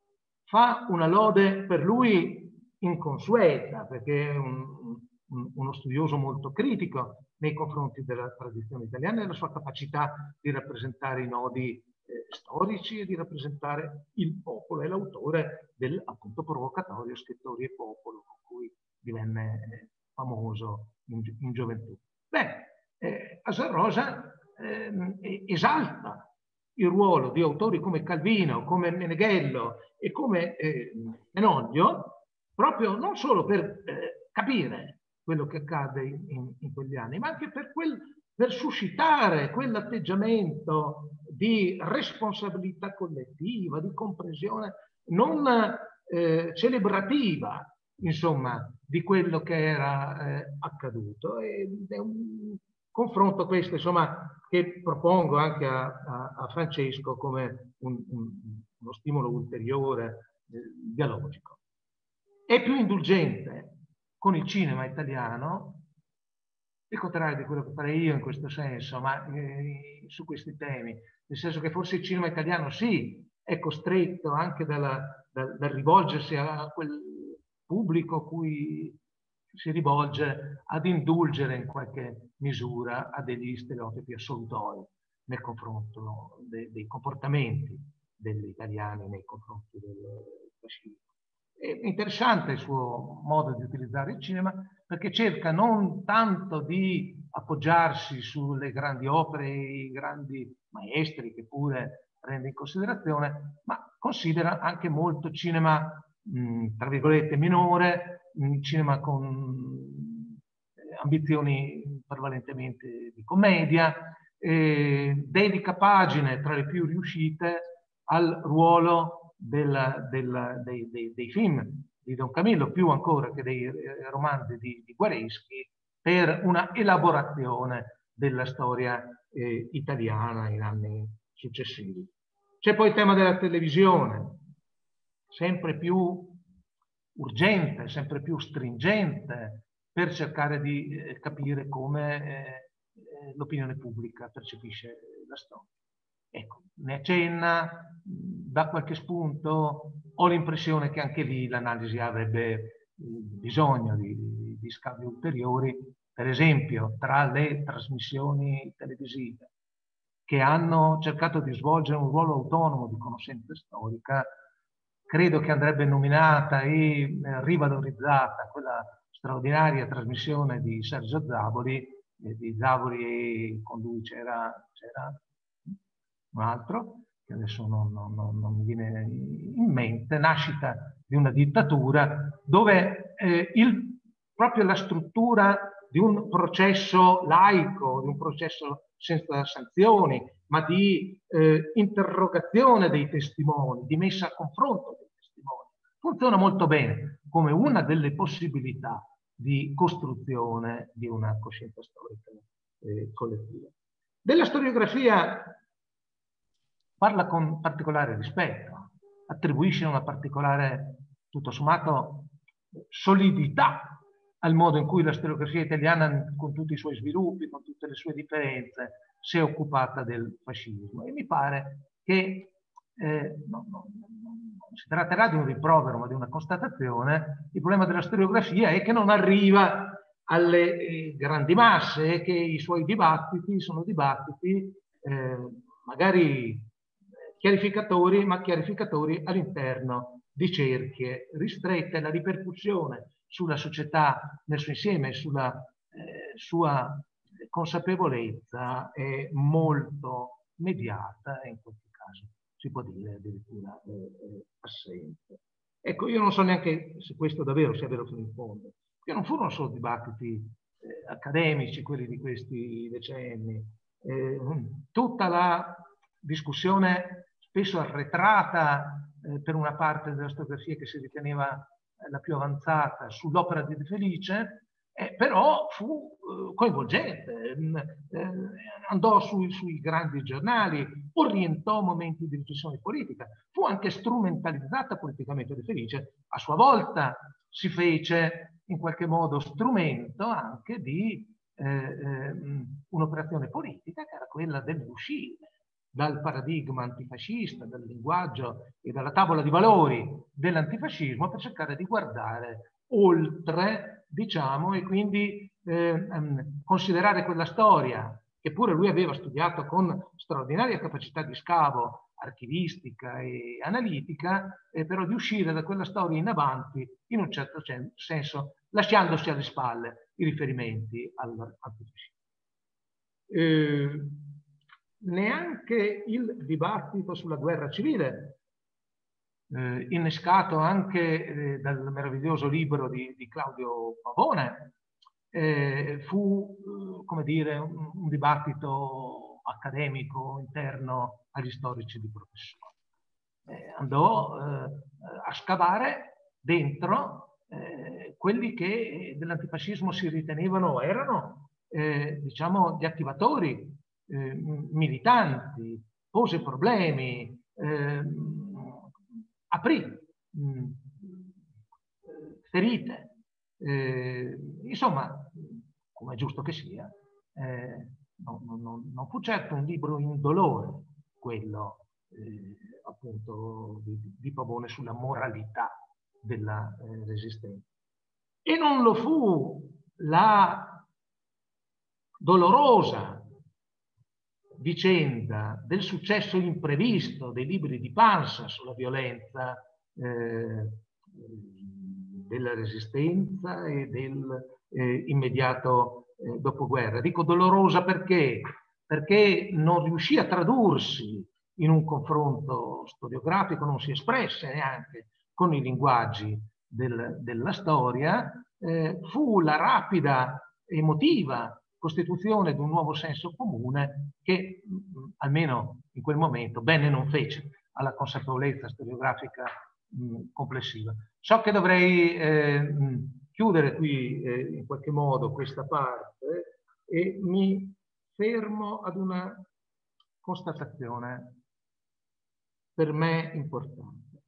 Speaker 2: fa una lode per lui inconsueta, perché è un, un, uno studioso molto critico nei confronti della tradizione italiana e della sua capacità di rappresentare i nodi eh, storici e di rappresentare il popolo. È l'autore del appunto provocatorio Scrittori e Popolo, con cui divenne eh, famoso in, in gioventù. Beh, eh, Asor Rosa eh, esalta il ruolo di autori come Calvino, come Meneghello e come eh, Menodio, proprio non solo per eh, capire quello che accade in, in, in quegli anni, ma anche per, quel, per suscitare quell'atteggiamento di responsabilità collettiva, di comprensione non eh, celebrativa, insomma, di quello che era eh, accaduto. Ed è un confronto questo, insomma, che propongo anche a, a, a Francesco come un, un, uno stimolo ulteriore eh, dialogico. È più indulgente con il cinema italiano, il contrario di quello che farei io in questo senso, ma eh, su questi temi, nel senso che forse il cinema italiano sì, è costretto anche dalla, dal, dal rivolgersi a quel pubblico a cui si rivolge ad indulgere in qualche misura a degli stereotipi assolutori nel confronto de, dei comportamenti degli italiani nei confronti del fascismo. È interessante il suo modo di utilizzare il cinema, perché cerca non tanto di appoggiarsi sulle grandi opere, i grandi maestri che pure prende in considerazione, ma considera anche molto cinema, mh, tra virgolette, minore, mh, cinema con ambizioni prevalentemente di commedia, eh, dedica pagine tra le più riuscite al ruolo del, del, dei, dei, dei film di Don Camillo, più ancora che dei eh, romanzi di, di Guareschi, per una elaborazione della storia eh, italiana in anni successivi. C'è poi il tema della televisione, sempre più urgente, sempre più stringente, per cercare di eh, capire come eh, l'opinione pubblica percepisce la storia. Ecco, ne accenna, dà qualche spunto, ho l'impressione che anche lì l'analisi avrebbe bisogno di, di, di scavi ulteriori, per esempio tra le trasmissioni televisive che hanno cercato di svolgere un ruolo autonomo di conoscenza storica, credo che andrebbe nominata e eh, rivalorizzata quella straordinaria trasmissione di Sergio Zavoli, eh, di Zavoli e con lui c'era un altro, che adesso non, non, non mi viene in mente, Nascita di una dittatura, dove eh, il proprio la struttura di un processo laico, di un processo senza sanzioni, ma di eh, interrogazione dei testimoni, di messa a confronto dei testimoni. Funziona molto bene come una delle possibilità di costruzione di una coscienza storica eh, collettiva. Della storiografia parla con particolare rispetto, attribuisce una particolare, tutto sommato, solidità al modo in cui la storiografia italiana, con tutti i suoi sviluppi, con tutte le sue differenze, si è occupata del fascismo. E mi pare che eh, non, non, non si tratterà di un rimprovero, ma di una constatazione. Il problema della storiografia è che non arriva alle eh, grandi masse e che i suoi dibattiti sono dibattiti eh, magari chiarificatori, ma chiarificatori all'interno di cerchie ristrette. La ripercussione sulla società nel suo insieme, sulla eh, sua consapevolezza è molto mediata e in questo caso si può dire addirittura eh, assente. Ecco, io non so neanche se questo davvero sia vero fino in fondo, perché non furono solo dibattiti eh, accademici quelli di questi decenni, eh, tutta la discussione spesso arretrata eh, per una parte della storiografia che si riteneva eh, la più avanzata sull'opera di De Felice, eh, però fu eh, coinvolgente, eh, andò sui, sui grandi giornali, orientò momenti di riflessione politica, fu anche strumentalizzata politicamente. De Felice a sua volta si fece in qualche modo strumento anche di eh, eh, un'operazione politica che era quella dell'uscire dal paradigma antifascista, dal linguaggio e dalla tavola di valori dell'antifascismo per cercare di guardare oltre, diciamo, e quindi eh, considerare quella storia che pure lui aveva studiato con straordinaria capacità di scavo archivistica e analitica, eh, però di uscire da quella storia in avanti, in un certo senso, lasciandosi alle spalle i riferimenti all'antifascismo. Eh, neanche il dibattito sulla guerra civile, eh, innescato anche eh, dal meraviglioso libro di, di Claudio Pavone, eh, fu, eh, come dire, un, un dibattito accademico interno agli storici di professione. Eh, andò eh, a scavare dentro eh, quelli che dell'antifascismo si ritenevano erano, eh, diciamo, gli attivatori Eh, militanti, pose problemi, eh, aprì mh, ferite, eh, insomma, come è giusto che sia, eh, non, non, non fu certo un libro indolore quello eh, appunto di, di Pavone sulla moralità della eh, resistenza. E non lo fu la dolorosa vicenda del successo imprevisto dei libri di Pansa sulla violenza eh, della resistenza e del eh, immediato eh, dopoguerra. Dico dolorosa perché? Perché non riuscì a tradursi in un confronto storiografico, non si espresse neanche con i linguaggi del, della storia, eh, fu la rapida emotiva costituzione di un nuovo senso comune che, mh, almeno in quel momento, bene non fece alla consapevolezza storiografica mh, complessiva. So che dovrei eh, mh, chiudere qui eh, in qualche modo questa parte e mi fermo ad una constatazione per me importante.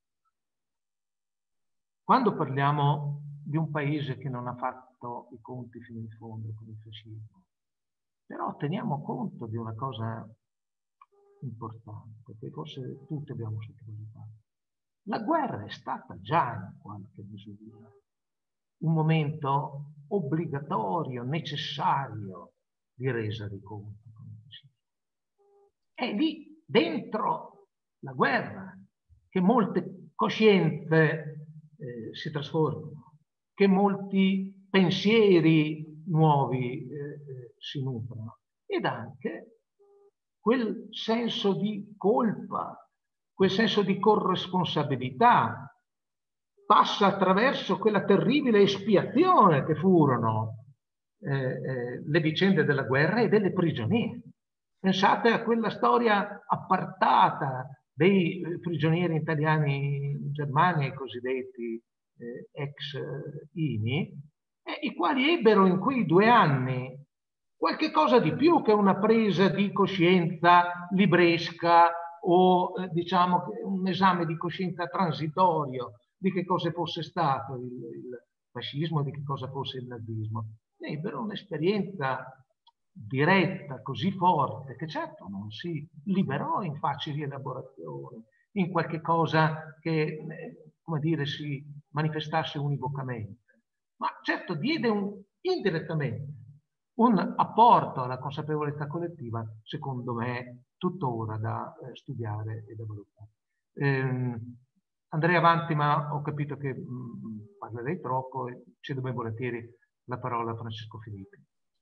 Speaker 2: Quando parliamo di un paese che non ha fatto i conti fino in fondo con il fascismo, però teniamo conto di una cosa importante che forse tutti abbiamo sottovalutato. La guerra è stata già in qualche misura un momento obbligatorio, necessario di resa di conti con il fascismo. È lì dentro la guerra che molte coscienze eh, si trasformano, che molti pensieri nuovi eh, si nutrono, ed anche quel senso di colpa, quel senso di corresponsabilità passa attraverso quella terribile espiazione che furono eh, eh, le vicende della guerra e delle prigionie. Pensate a quella storia appartata dei eh, prigionieri italiani in Germania, i cosiddetti eh, ex eh, I M I, eh, i quali ebbero in quei due anni qualche cosa di più che una presa di coscienza libresca o eh, diciamo un esame di coscienza transitorio di che cosa fosse stato il, il fascismo e di che cosa fosse il nazismo. Ebbero un'esperienza diretta, così forte, che certo non si liberò in facili elaborazioni, in qualche cosa che, eh, come dire, si manifestasse univocamente, ma certo diede un, indirettamente un apporto alla consapevolezza collettiva, secondo me, tuttora da eh, studiare e da valutare. Eh, andrei avanti, ma ho capito che mh, parlerei troppo e cedo ben volentieri la parola a Francesco Filippi.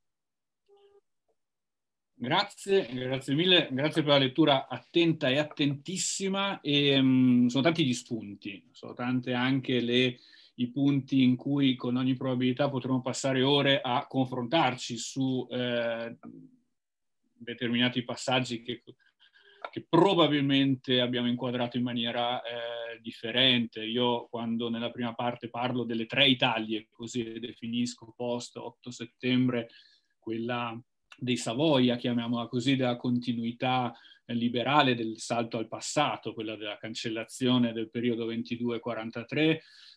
Speaker 3: Grazie, grazie mille, grazie per la lettura attenta e attentissima. E, um, sono tanti gli spunti, sono tante anche le, i punti in cui con ogni probabilità potremo passare ore a confrontarci su eh, determinati passaggi che, che probabilmente abbiamo inquadrato in maniera eh, differente. Io quando nella prima parte parlo delle tre Italie, così le definisco post otto settembre, quella dei Savoia, chiamiamola così, della continuità liberale, del salto al passato, quella della cancellazione del periodo ventidue quarantatré,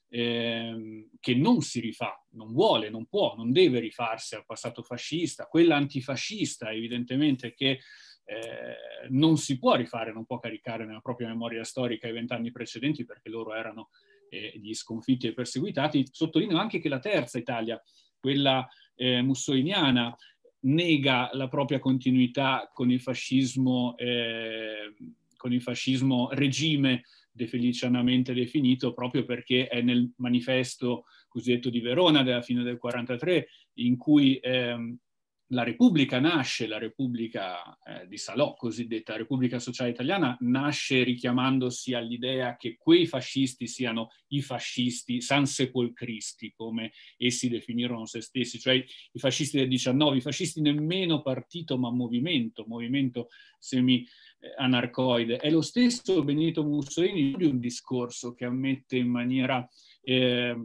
Speaker 3: ehm, che non si rifà, non vuole, non può, non deve rifarsi al passato fascista, quella antifascista evidentemente che eh, non si può rifare, non può caricare nella propria memoria storica i vent'anni precedenti perché loro erano eh, gli sconfitti e perseguitati. Sottolineo anche che la terza Italia, quella eh, mussoliniana, nega la propria continuità con il fascismo, eh, con il fascismo regime defelicianamente definito, proprio perché è nel manifesto cosiddetto di Verona della fine del quarantatré, in cui eh, la Repubblica nasce, la Repubblica eh, di Salò, cosiddetta Repubblica Sociale Italiana, nasce richiamandosi all'idea che quei fascisti siano i fascisti sansepolcristi, come essi definirono se stessi, cioè i fascisti del diciannove, i fascisti nemmeno partito ma movimento, movimento semi-anarcoide. È lo stesso Benito Mussolini di un discorso che ammette in maniera eh,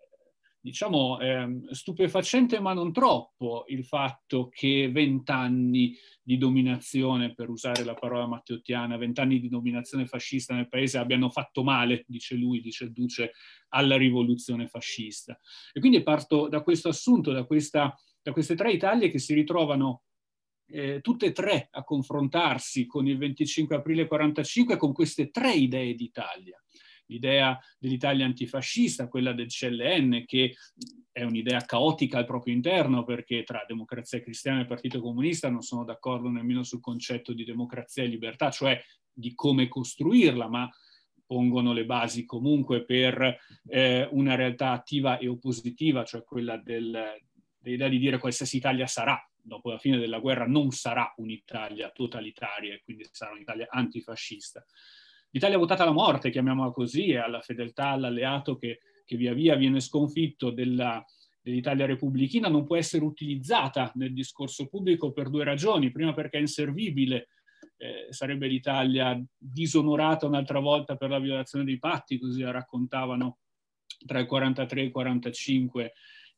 Speaker 3: diciamo eh, stupefacente ma non troppo il fatto che vent'anni di dominazione, per usare la parola matteottiana, vent'anni di dominazione fascista nel paese abbiano fatto male, dice lui, dice il Duce, alla rivoluzione fascista. E quindi parto da questo assunto, da, questa, da queste tre Italie che si ritrovano eh, tutte e tre a confrontarsi con il venticinque aprile quarantacinque, con queste tre idee d'Italia. L'idea dell'Italia antifascista, quella del C L N, che è un'idea caotica al proprio interno, perché tra Democrazia Cristiana e Partito Comunista non sono d'accordo nemmeno sul concetto di democrazia e libertà, cioè di come costruirla, ma pongono le basi comunque per eh, una realtà attiva e oppositiva, cioè quella del, dell'idea di dire qualsiasi Italia sarà, dopo la fine della guerra non sarà un'Italia totalitaria, e quindi sarà un'Italia antifascista. L'Italia votata alla morte, chiamiamola così, e alla fedeltà all'alleato che, che via via viene sconfitto della, dell'Italia repubblichina, non può essere utilizzata nel discorso pubblico per due ragioni. Prima perché è inservibile, eh, sarebbe l'Italia disonorata un'altra volta per la violazione dei patti, così la raccontavano tra il quarantatré e il quarantacinque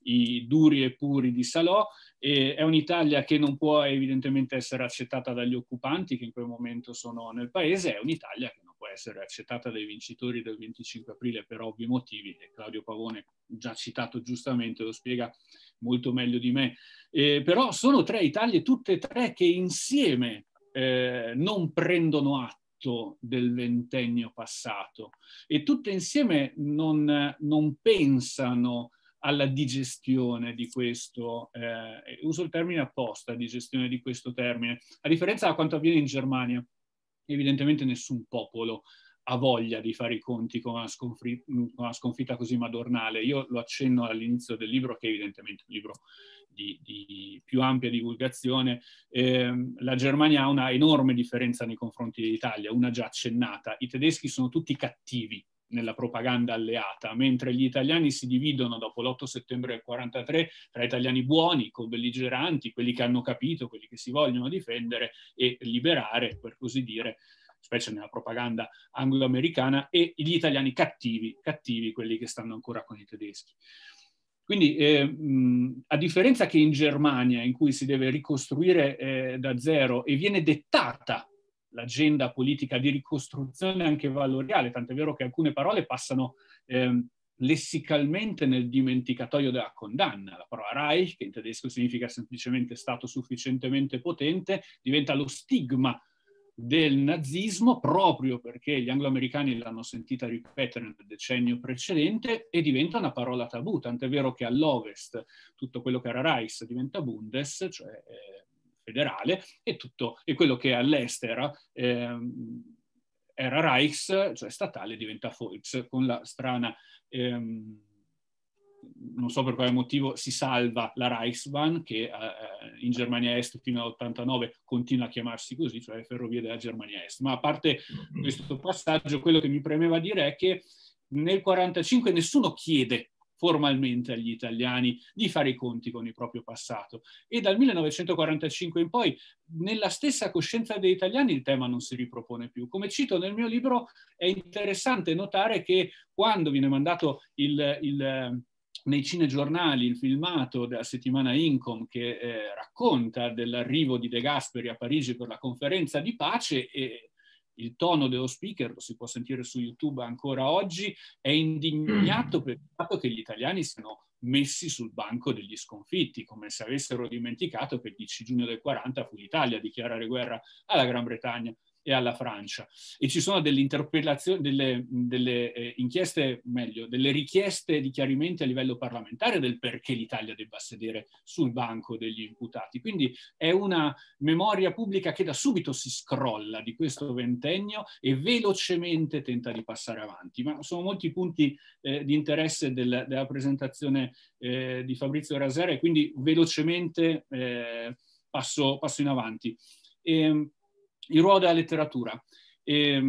Speaker 3: i duri e puri di Salò, e è un'Italia che non può evidentemente essere accettata dagli occupanti che in quel momento sono nel paese, è un'Italia che non può essere accettata dai vincitori del venticinque aprile per ovvi motivi, e Claudio Pavone, già citato giustamente, lo spiega molto meglio di me. Eh, però sono tre Italie, tutte e tre, che insieme eh, non prendono atto del ventennio passato, e tutte insieme non, non pensano alla digestione di questo, eh, uso il termine apposta, digestione di questo termine, a differenza da quanto avviene in Germania. Evidentemente nessun popolo ha voglia di fare i conti con una, sconfitta, con una sconfitta così madornale. Io lo accenno all'inizio del libro, che è evidentemente un libro di, di più ampia divulgazione. Eh, la Germania ha una enorme differenza nei confronti dell'Italia, una già accennata. I tedeschi sono tutti cattivi nella propaganda alleata, mentre gli italiani si dividono dopo l'otto settembre del quarantatré tra italiani buoni, co-belligeranti, quelli che hanno capito, quelli che si vogliono difendere e liberare, per così dire, specie nella propaganda anglo-americana, e gli italiani cattivi, cattivi, quelli che stanno ancora con i tedeschi. Quindi, eh, mh, a differenza che in Germania, in cui si deve ricostruire eh, da zero e viene dettata l'agenda politica di ricostruzione anche valoriale, tant'è vero che alcune parole passano eh, lessicalmente nel dimenticatoio della condanna. La parola Reich, che in tedesco significa semplicemente Stato sufficientemente potente, diventa lo stigma del nazismo, proprio perché gli angloamericani l'hanno sentita ripetere nel decennio precedente, e diventa una parola tabù, tant'è vero che all'Ovest tutto quello che era Reich diventa Bundes, cioè eh, federale, e, tutto, e quello che all'est era, eh, era Reichs, cioè statale, diventa Volks, con la strana... Ehm, non so per quale motivo si salva la Reichsbahn, che eh, in Germania Est fino all'ottantanove continua a chiamarsi così, cioè le ferrovie della Germania Est. Ma a parte questo passaggio, quello che mi premeva dire è che nel quarantacinque nessuno chiede formalmente agli italiani di fare i conti con il proprio passato, e dal millenovecentoquarantacinque in poi nella stessa coscienza degli italiani il tema non si ripropone più. Come cito nel mio libro, è interessante notare che quando viene mandato il, il nei cinegiornali il filmato della settimana Incom che eh, racconta dell'arrivo di De Gasperi a Parigi per la conferenza di pace, e il tono dello speaker, lo si può sentire su YouTube ancora oggi, è indignato per il fatto che gli italiani siano messi sul banco degli sconfitti, come se avessero dimenticato che il dieci giugno del quaranta fu l'Italia a dichiarare guerra alla Gran Bretagna e alla Francia. E ci sono delle interpellazioni, delle, delle eh, inchieste, meglio, delle richieste di chiarimenti a livello parlamentare del perché l'Italia debba sedere sul banco degli imputati. Quindi è una memoria pubblica che da subito si scrolla di questo ventennio e velocemente tenta di passare avanti. Ma sono molti punti eh, di interesse del, della presentazione eh, di Fabrizio Rasera, e quindi velocemente eh, passo, passo in avanti. E, il ruolo della letteratura. E,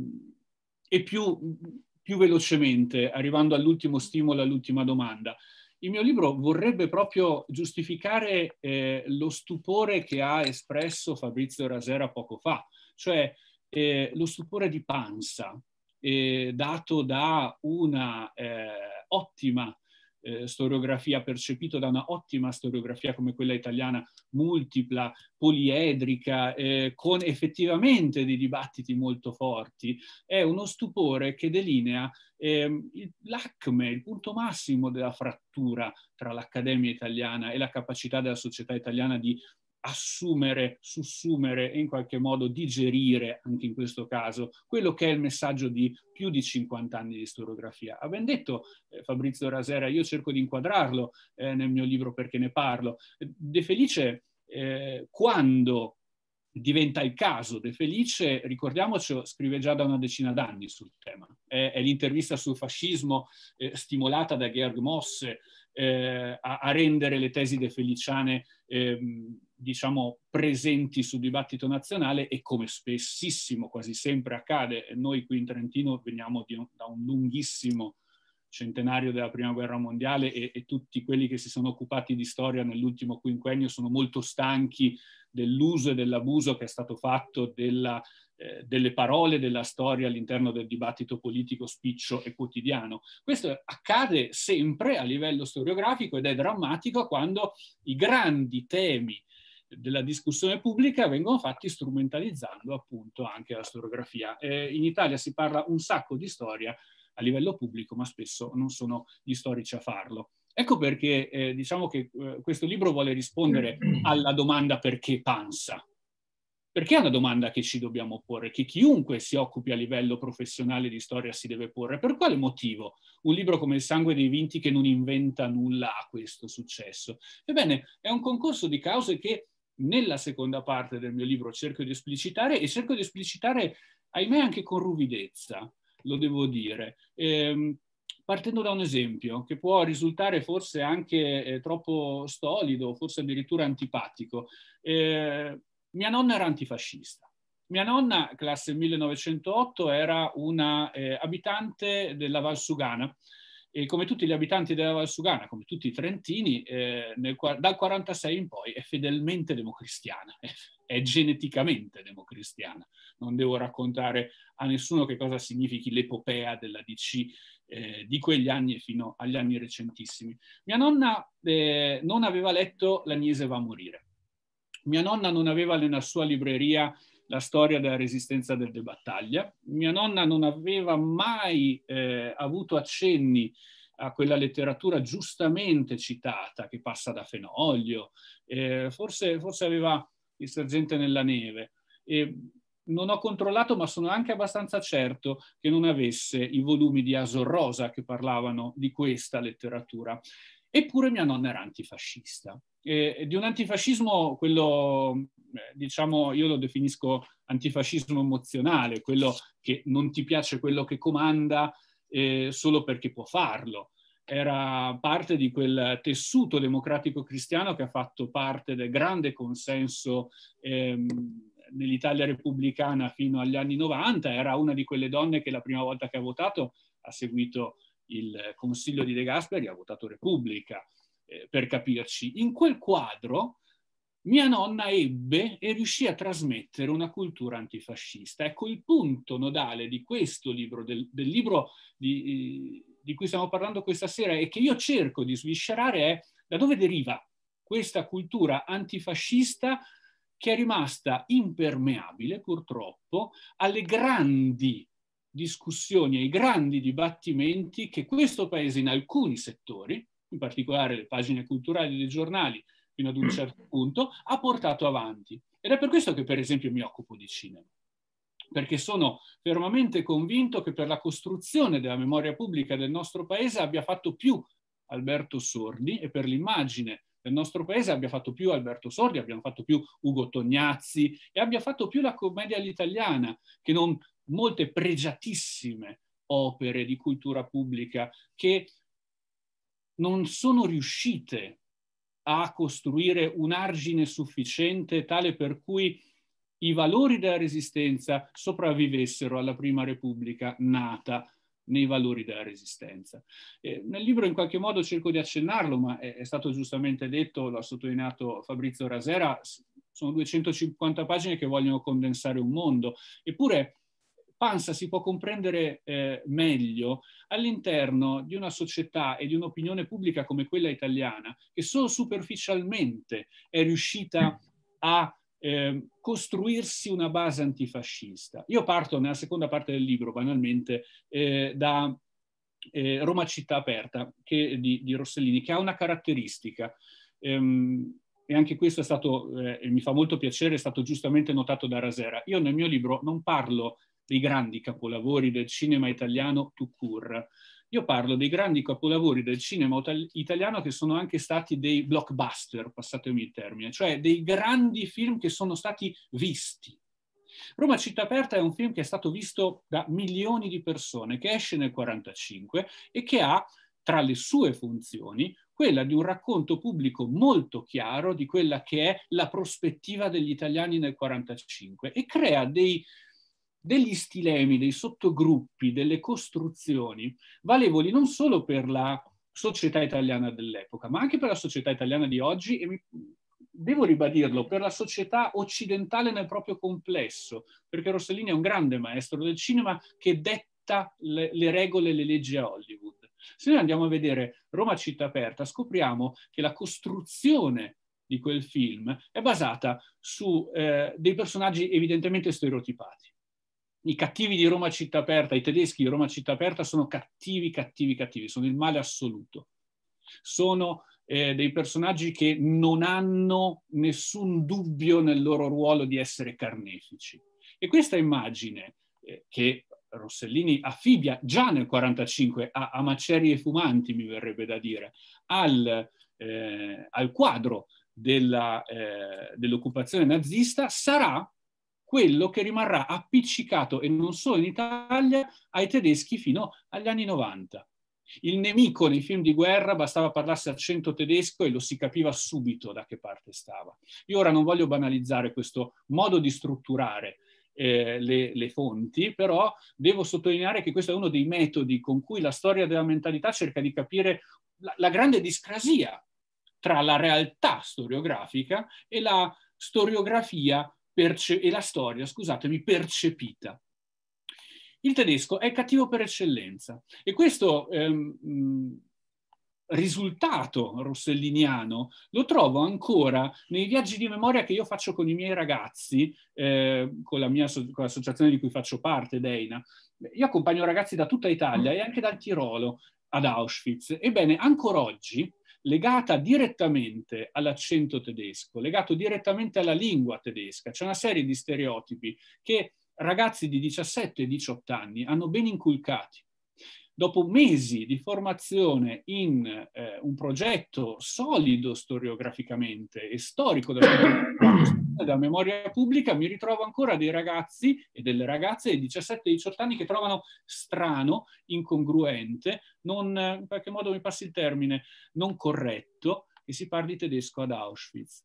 Speaker 3: e più, più velocemente, arrivando all'ultimo stimolo, all'ultima domanda. Il mio libro vorrebbe proprio giustificare eh, lo stupore che ha espresso Fabrizio Rasera poco fa, cioè eh, lo stupore di Pansa, eh, dato da una eh, ottima Eh, storiografia, percepito da una ottima storiografia come quella italiana, multipla, poliedrica, eh, con effettivamente dei dibattiti molto forti. È uno stupore che delinea eh, l'acme, il punto massimo della frattura tra l'accademia italiana e la capacità della società italiana di assumere, sussumere e in qualche modo digerire, anche in questo caso, quello che è il messaggio di più di cinquanta anni di storiografia. Ha ben detto eh, Fabrizio Rasera, io cerco di inquadrarlo eh, nel mio libro perché ne parlo. De Felice, eh, quando diventa il caso, De Felice, ricordiamoci, scrive già da una decina d'anni sul tema. È, è l'intervista sul fascismo eh, stimolata da Georg Mosse eh, a, a rendere le tesi defeliciane eh, diciamo presenti sul dibattito nazionale, e come spessissimo, quasi sempre accade, noi qui in Trentino veniamo di un, da un lunghissimo centenario della Prima Guerra Mondiale, e, e tutti quelli che si sono occupati di storia nell'ultimo quinquennio sono molto stanchi dell'uso e dell'abuso che è stato fatto della, eh, delle parole della storia all'interno del dibattito politico spiccio e quotidiano. Questo accade sempre a livello storiografico ed è drammatico quando i grandi temi della discussione pubblica vengono fatti strumentalizzando appunto anche la storiografia. Eh, in Italia si parla un sacco di storia a livello pubblico, ma spesso non sono gli storici a farlo. Ecco perché eh, diciamo che eh, questo libro vuole rispondere alla domanda perché Pansa. Perché è una domanda che ci dobbiamo porre, che chiunque si occupi a livello professionale di storia si deve porre. Per quale motivo un libro come Il sangue dei vinti, che non inventa nulla, ha questo successo? Ebbene, è un concorso di cause che nella seconda parte del mio libro cerco di esplicitare, e cerco di esplicitare, ahimè, anche con ruvidezza, lo devo dire. Ehm, partendo da un esempio che può risultare forse anche eh, troppo stolido, forse addirittura antipatico. Eh, mia nonna era antifascista. Mia nonna, classe millenovecentootto, era una eh, abitante della Valsugana e come tutti gli abitanti della Valsugana, come tutti i trentini, eh, nel, dal quarantasei in poi è fedelmente democristiana, è, è geneticamente democristiana. Non devo raccontare a nessuno che cosa significhi l'epopea della D C eh, di quegli anni e fino agli anni recentissimi. Mia nonna eh, non aveva letto L'Agnese va a morire. Mia nonna non aveva nella sua libreria la storia della resistenza delle battaglie. Mia nonna non aveva mai eh, avuto accenni a quella letteratura giustamente citata che passa da Fenoglio, eh, forse, forse aveva Il sergente nella neve. E non ho controllato, ma sono anche abbastanza certo che non avesse i volumi di Asor Rosa che parlavano di questa letteratura. Eppure mia nonna era antifascista. E di un antifascismo, quello, diciamo, io lo definisco antifascismo emozionale, quello che non ti piace quello che comanda eh, solo perché può farlo. Era parte di quel tessuto democratico cristiano che ha fatto parte del grande consenso ehm, nell'Italia repubblicana fino agli anni novanta. Era una di quelle donne che la prima volta che ha votato ha seguito il Consiglio di De Gasperi, ha votato Repubblica, eh, per capirci. In quel quadro mia nonna ebbe e riuscì a trasmettere una cultura antifascista. Ecco, il punto nodale di questo libro, del, del libro di, di cui stiamo parlando questa sera e che io cerco di sviscerare, è da dove deriva questa cultura antifascista che è rimasta impermeabile, purtroppo, alle grandi discussioni, ai grandi dibattimenti che questo paese in alcuni settori, in particolare le pagine culturali dei giornali, fino ad un certo punto, ha portato avanti. Ed è per questo che, per esempio, mi occupo di cinema. Perché sono fermamente convinto che per la costruzione della memoria pubblica del nostro paese abbia fatto più Alberto Sordi, e per l'immagine del nostro paese abbia fatto più Alberto Sordi, abbiamo fatto più Ugo Tognazzi e abbia fatto più la commedia all'italiana, che non molte pregiatissime opere di cultura pubblica che non sono riuscite a costruire un argine sufficiente tale per cui i valori della Resistenza sopravvivessero alla Prima Repubblica nata nei valori della Resistenza. Eh, nel libro in qualche modo cerco di accennarlo, ma è, è stato giustamente detto, l'ha sottolineato Fabrizio Rasera, sono duecentocinquanta pagine che vogliono condensare un mondo. Eppure Pansa si può comprendere eh, meglio all'interno di una società e di un'opinione pubblica come quella italiana, che solo superficialmente è riuscita a eh, costruirsi una base antifascista. Io parto nella seconda parte del libro, banalmente, eh, da eh, Roma città aperta che, di, di Rossellini, che ha una caratteristica, ehm, e anche questo è stato, eh, e mi fa molto piacere, è stato giustamente notato da Rasera. Io nel mio libro non parlo dei grandi capolavori del cinema italiano tout court. Io parlo dei grandi capolavori del cinema italiano che sono anche stati dei blockbuster, passatemi il termine, cioè dei grandi film che sono stati visti. Roma città aperta è un film che è stato visto da milioni di persone, che esce nel quarantacinque e che ha tra le sue funzioni quella di un racconto pubblico molto chiaro di quella che è la prospettiva degli italiani nel quarantacinque e crea dei degli stilemi, dei sottogruppi, delle costruzioni valevoli non solo per la società italiana dell'epoca, ma anche per la società italiana di oggi e mi, devo ribadirlo, per la società occidentale nel proprio complesso, perché Rossellini è un grande maestro del cinema che detta le, le regole e le leggi a Hollywood. Se noi andiamo a vedere Roma città aperta, scopriamo che la costruzione di quel film è basata su eh, dei personaggi evidentemente stereotipati. I cattivi di Roma città aperta, i tedeschi di Roma città aperta sono cattivi, cattivi, cattivi, sono il male assoluto. Sono eh, dei personaggi che non hanno nessun dubbio nel loro ruolo di essere carnefici. E questa immagine eh, che Rossellini affibbia già nel quarantacinque a, a Macerie e Fumanti, mi verrebbe da dire, al, eh, al quadro della, eh, dell'occupazione nazista, sarà quello che rimarrà appiccicato, e non solo in Italia, ai tedeschi fino agli anni novanta. Il nemico nei film di guerra bastava parlasse accento tedesco e lo si capiva subito da che parte stava. Io ora non voglio banalizzare questo modo di strutturare eh, le, le fonti, però devo sottolineare che questo è uno dei metodi con cui la storia della mentalità cerca di capire la, la grande discrasia tra la realtà storiografica e la storiografia perce- e la storia, scusatemi, percepita. Il tedesco è cattivo per eccellenza e questo ehm, risultato rosselliniano lo trovo ancora nei viaggi di memoria che io faccio con i miei ragazzi, eh, con la mia con l'associazione di cui faccio parte, Deina. Io accompagno ragazzi da tutta Italia e anche dal Tirolo ad Auschwitz. Ebbene, ancora oggi, legata direttamente all'accento tedesco, legato direttamente alla lingua tedesca, c'è una serie di stereotipi che ragazzi di diciassette e diciotto anni hanno ben inculcati. Dopo mesi di formazione in eh, un progetto solido storiograficamente e storico della memoria pubblica, mi ritrovo ancora dei ragazzi e delle ragazze di diciassette e diciotto anni che trovano strano, incongruente, non, in qualche modo mi passi il termine, non corretto, che si parli tedesco ad Auschwitz.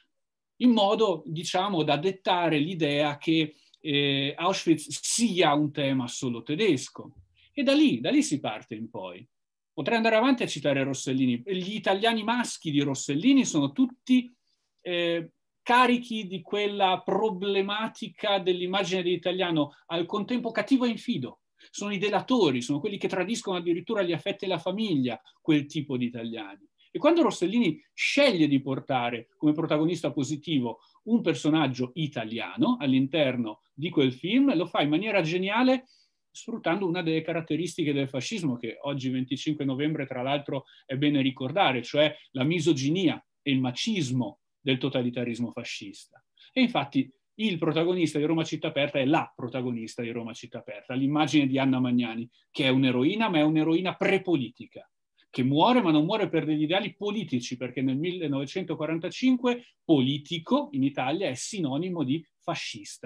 Speaker 3: In modo, diciamo, da dettare l'idea che eh, Auschwitz sia un tema solo tedesco. E da lì, da lì si parte in poi. Potrei andare avanti a citare Rossellini. Gli italiani maschi di Rossellini sono tutti eh, carichi di quella problematica dell'immagine dell'italiano, al contempo cattivo e infido. Sono i delatori, sono quelli che tradiscono addirittura gli affetti e la famiglia, quel tipo di italiani. E quando Rossellini sceglie di portare come protagonista positivo un personaggio italiano all'interno di quel film, lo fa in maniera geniale, sfruttando una delle caratteristiche del fascismo, che oggi venticinque novembre tra l'altro è bene ricordare, cioè la misoginia e il macismo del totalitarismo fascista. E infatti il protagonista di Roma Città Aperta è la protagonista di Roma Città Aperta, l'immagine di Anna Magnani, che è un'eroina, ma è un'eroina prepolitica, che muore, ma non muore per degli ideali politici, perché nel millenovecentoquarantacinque politico in Italia è sinonimo di fascista,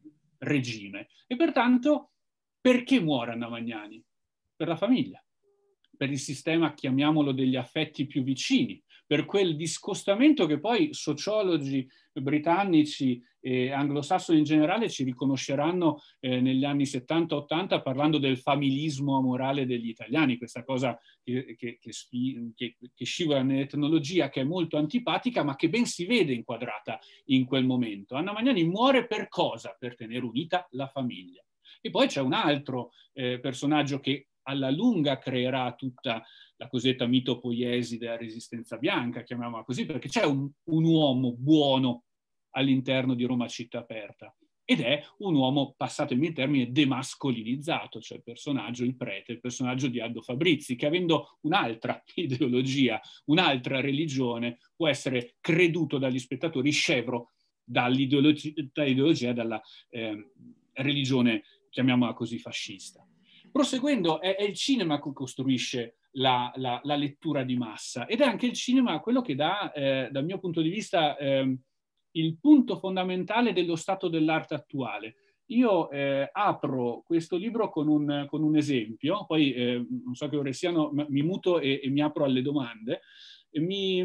Speaker 3: regime. E pertanto perché muore Anna Magnani? Per la famiglia, per il sistema, chiamiamolo, degli affetti più vicini, per quel discostamento che poi sociologi britannici e anglosassoni in generale ci riconosceranno eh, negli anni settanta ottanta parlando del familismo amorale degli italiani, questa cosa che, che, che, che, che scivola nell'etnologia, che è molto antipatica, ma che ben si vede inquadrata in quel momento. Anna Magnani muore per cosa? Per tenere unita la famiglia. E poi c'è un altro eh, personaggio che alla lunga creerà tutta la cosiddetta mitopoiesi della resistenza bianca, chiamiamola così, perché c'è un, un uomo buono all'interno di Roma Città Aperta, ed è un uomo, passatemi il termine, demascolinizzato, cioè il personaggio, il prete, il personaggio di Aldo Fabrizi, che avendo un'altra ideologia, un'altra religione, può essere creduto dagli spettatori scevro dall'ideologia, dall'ideologia dalla eh, religione, chiamiamola così, fascista. Proseguendo, è, è il cinema che costruisce la, la, la lettura di massa, ed è anche il cinema quello che dà, eh, dal mio punto di vista, eh, il punto fondamentale dello stato dell'arte attuale. Io eh, apro questo libro con un, con un esempio, poi eh, non so che ore siano, mi muto e, e mi apro alle domande. E mi,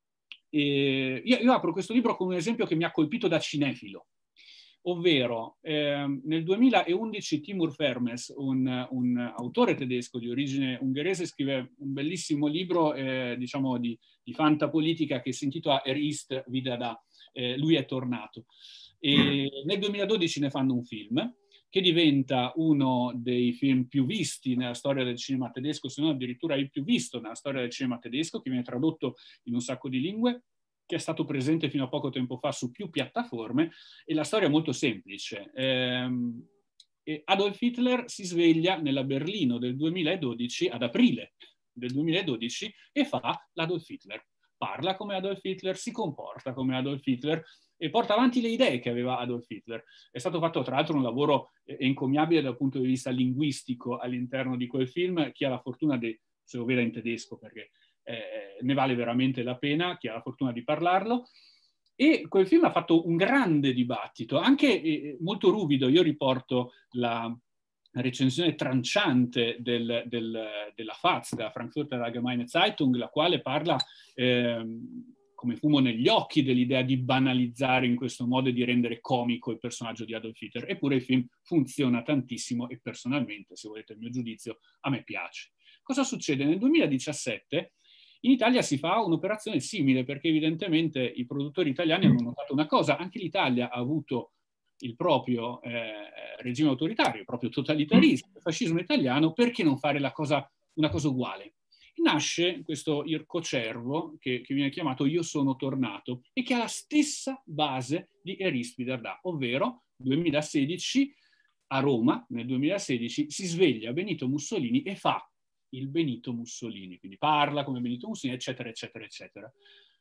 Speaker 3: eh, io, io apro questo libro con un esempio che mi ha colpito da cinefilo. Ovvero, eh, nel duemilaundici Timur Fermes, un, un autore tedesco di origine ungherese, scrive un bellissimo libro eh, diciamo di, di fantapolitica che si intitola Er ist wieder da, eh, lui è tornato. E nel duemiladodici ne fanno un film che diventa uno dei film più visti nella storia del cinema tedesco, se non addirittura il più visto nella storia del cinema tedesco, che viene tradotto in un sacco di lingue, che è stato presente fino a poco tempo fa su più piattaforme, e la storia è molto semplice. Ehm, Adolf Hitler si sveglia nella Berlino del duemiladodici, ad aprile del duemiladodici, e fa l'Adolf Hitler. Parla come Adolf Hitler, si comporta come Adolf Hitler e porta avanti le idee che aveva Adolf Hitler. È stato fatto tra l'altro un lavoro encomiabile dal punto di vista linguistico all'interno di quel film. Chi ha la fortuna di, se lo veda in tedesco, perché Eh, ne vale veramente la pena, chi ha la fortuna di parlarlo. E quel film ha fatto un grande dibattito, anche eh, molto ruvido. Io riporto la recensione tranciante del, del, della F A Z, della Frankfurter Allgemeine Zeitung, la quale parla eh, come fumo negli occhi dell'idea di banalizzare in questo modo e di rendere comico il personaggio di Adolf Hitler, eppure il film funziona tantissimo e personalmente, se volete il mio giudizio, a me piace. Cosa succede? Nel duemiladiciassette in Italia si fa un'operazione simile, perché evidentemente i produttori italiani hanno notato una cosa: anche l'Italia ha avuto il proprio eh, regime autoritario, il proprio totalitarismo, il fascismo italiano, perché non fare la cosa, una cosa uguale? Nasce questo ircocervo che, che viene chiamato Io sono tornato e che ha la stessa base di Eris Vidardà, ovvero duemilasedici a Roma, nel duemilasedici, si sveglia Benito Mussolini e fa il Benito Mussolini, quindi parla come Benito Mussolini, eccetera, eccetera, eccetera.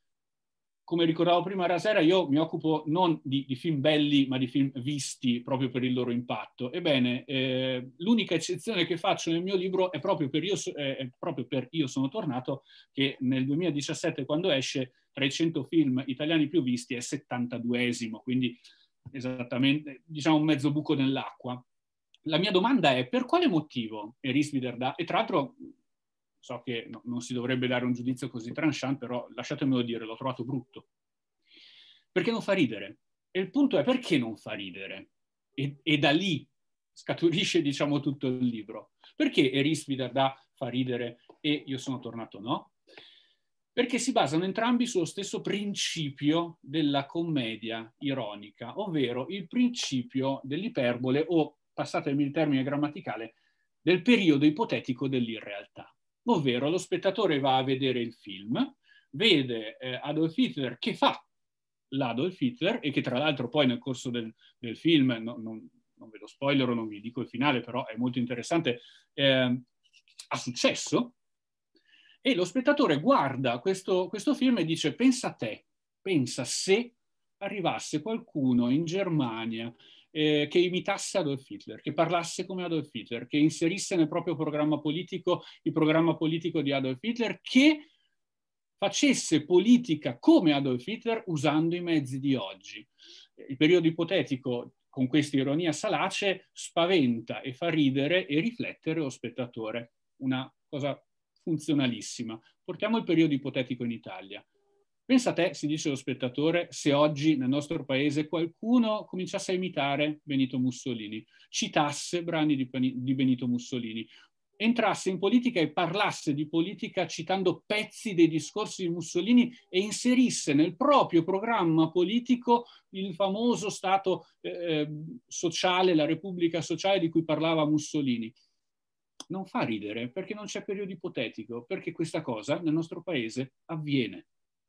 Speaker 3: Come ricordavo prima Rasera, io mi occupo non di, di film belli, ma di film visti proprio per il loro impatto. Ebbene, eh, l'unica eccezione che faccio nel mio libro è proprio, per io, eh, è proprio per Io sono tornato, che nel duemiladiciassette, quando esce, tra i cento film italiani più visti è settantaduesimo, quindi esattamente, diciamo, un mezzo buco nell'acqua. La mia domanda è: per quale motivo Eris Vidardà, e tra l'altro so che no, non si dovrebbe dare un giudizio così tranchant, però lasciatemelo dire, l'ho trovato brutto. Perché non fa ridere? E il punto è: perché non fa ridere? E, e da lì scaturisce, diciamo, tutto il libro. Perché Eris Vidardà fa ridere e Io sono tornato no? Perché si basano entrambi sullo stesso principio della commedia ironica, ovvero il principio dell'iperbole o, passatemi il termine grammaticale, del periodo ipotetico dell'irrealtà. Ovvero lo spettatore va a vedere il film, vede eh, Adolf Hitler che fa l'Adolf Hitler e che tra l'altro poi nel corso del, del film, no, non, non vedo spoiler o non vi dico il finale, però è molto interessante, eh, ha successo. E lo spettatore guarda questo, questo film e dice: pensa a te, pensa se arrivasse qualcuno in Germania eh, che imitasse Adolf Hitler, che parlasse come Adolf Hitler, che inserisse nel proprio programma politico il programma politico di Adolf Hitler, che facesse politica come Adolf Hitler usando i mezzi di oggi. Il periodo ipotetico, con questa ironia salace, spaventa e fa ridere e riflettere lo spettatore. Una cosa funzionalissima. Portiamo il periodo ipotetico in Italia. Pensa a te, si dice lo spettatore, se oggi nel nostro paese qualcuno cominciasse a imitare Benito Mussolini, citasse brani di, di Benito Mussolini, entrasse in politica e parlasse di politica citando pezzi dei discorsi di Mussolini e inserisse nel proprio programma politico il famoso Stato eh, sociale, la Repubblica sociale di cui parlava Mussolini. Non fa ridere perché non c'è periodo ipotetico, perché questa cosa nel nostro paese avviene.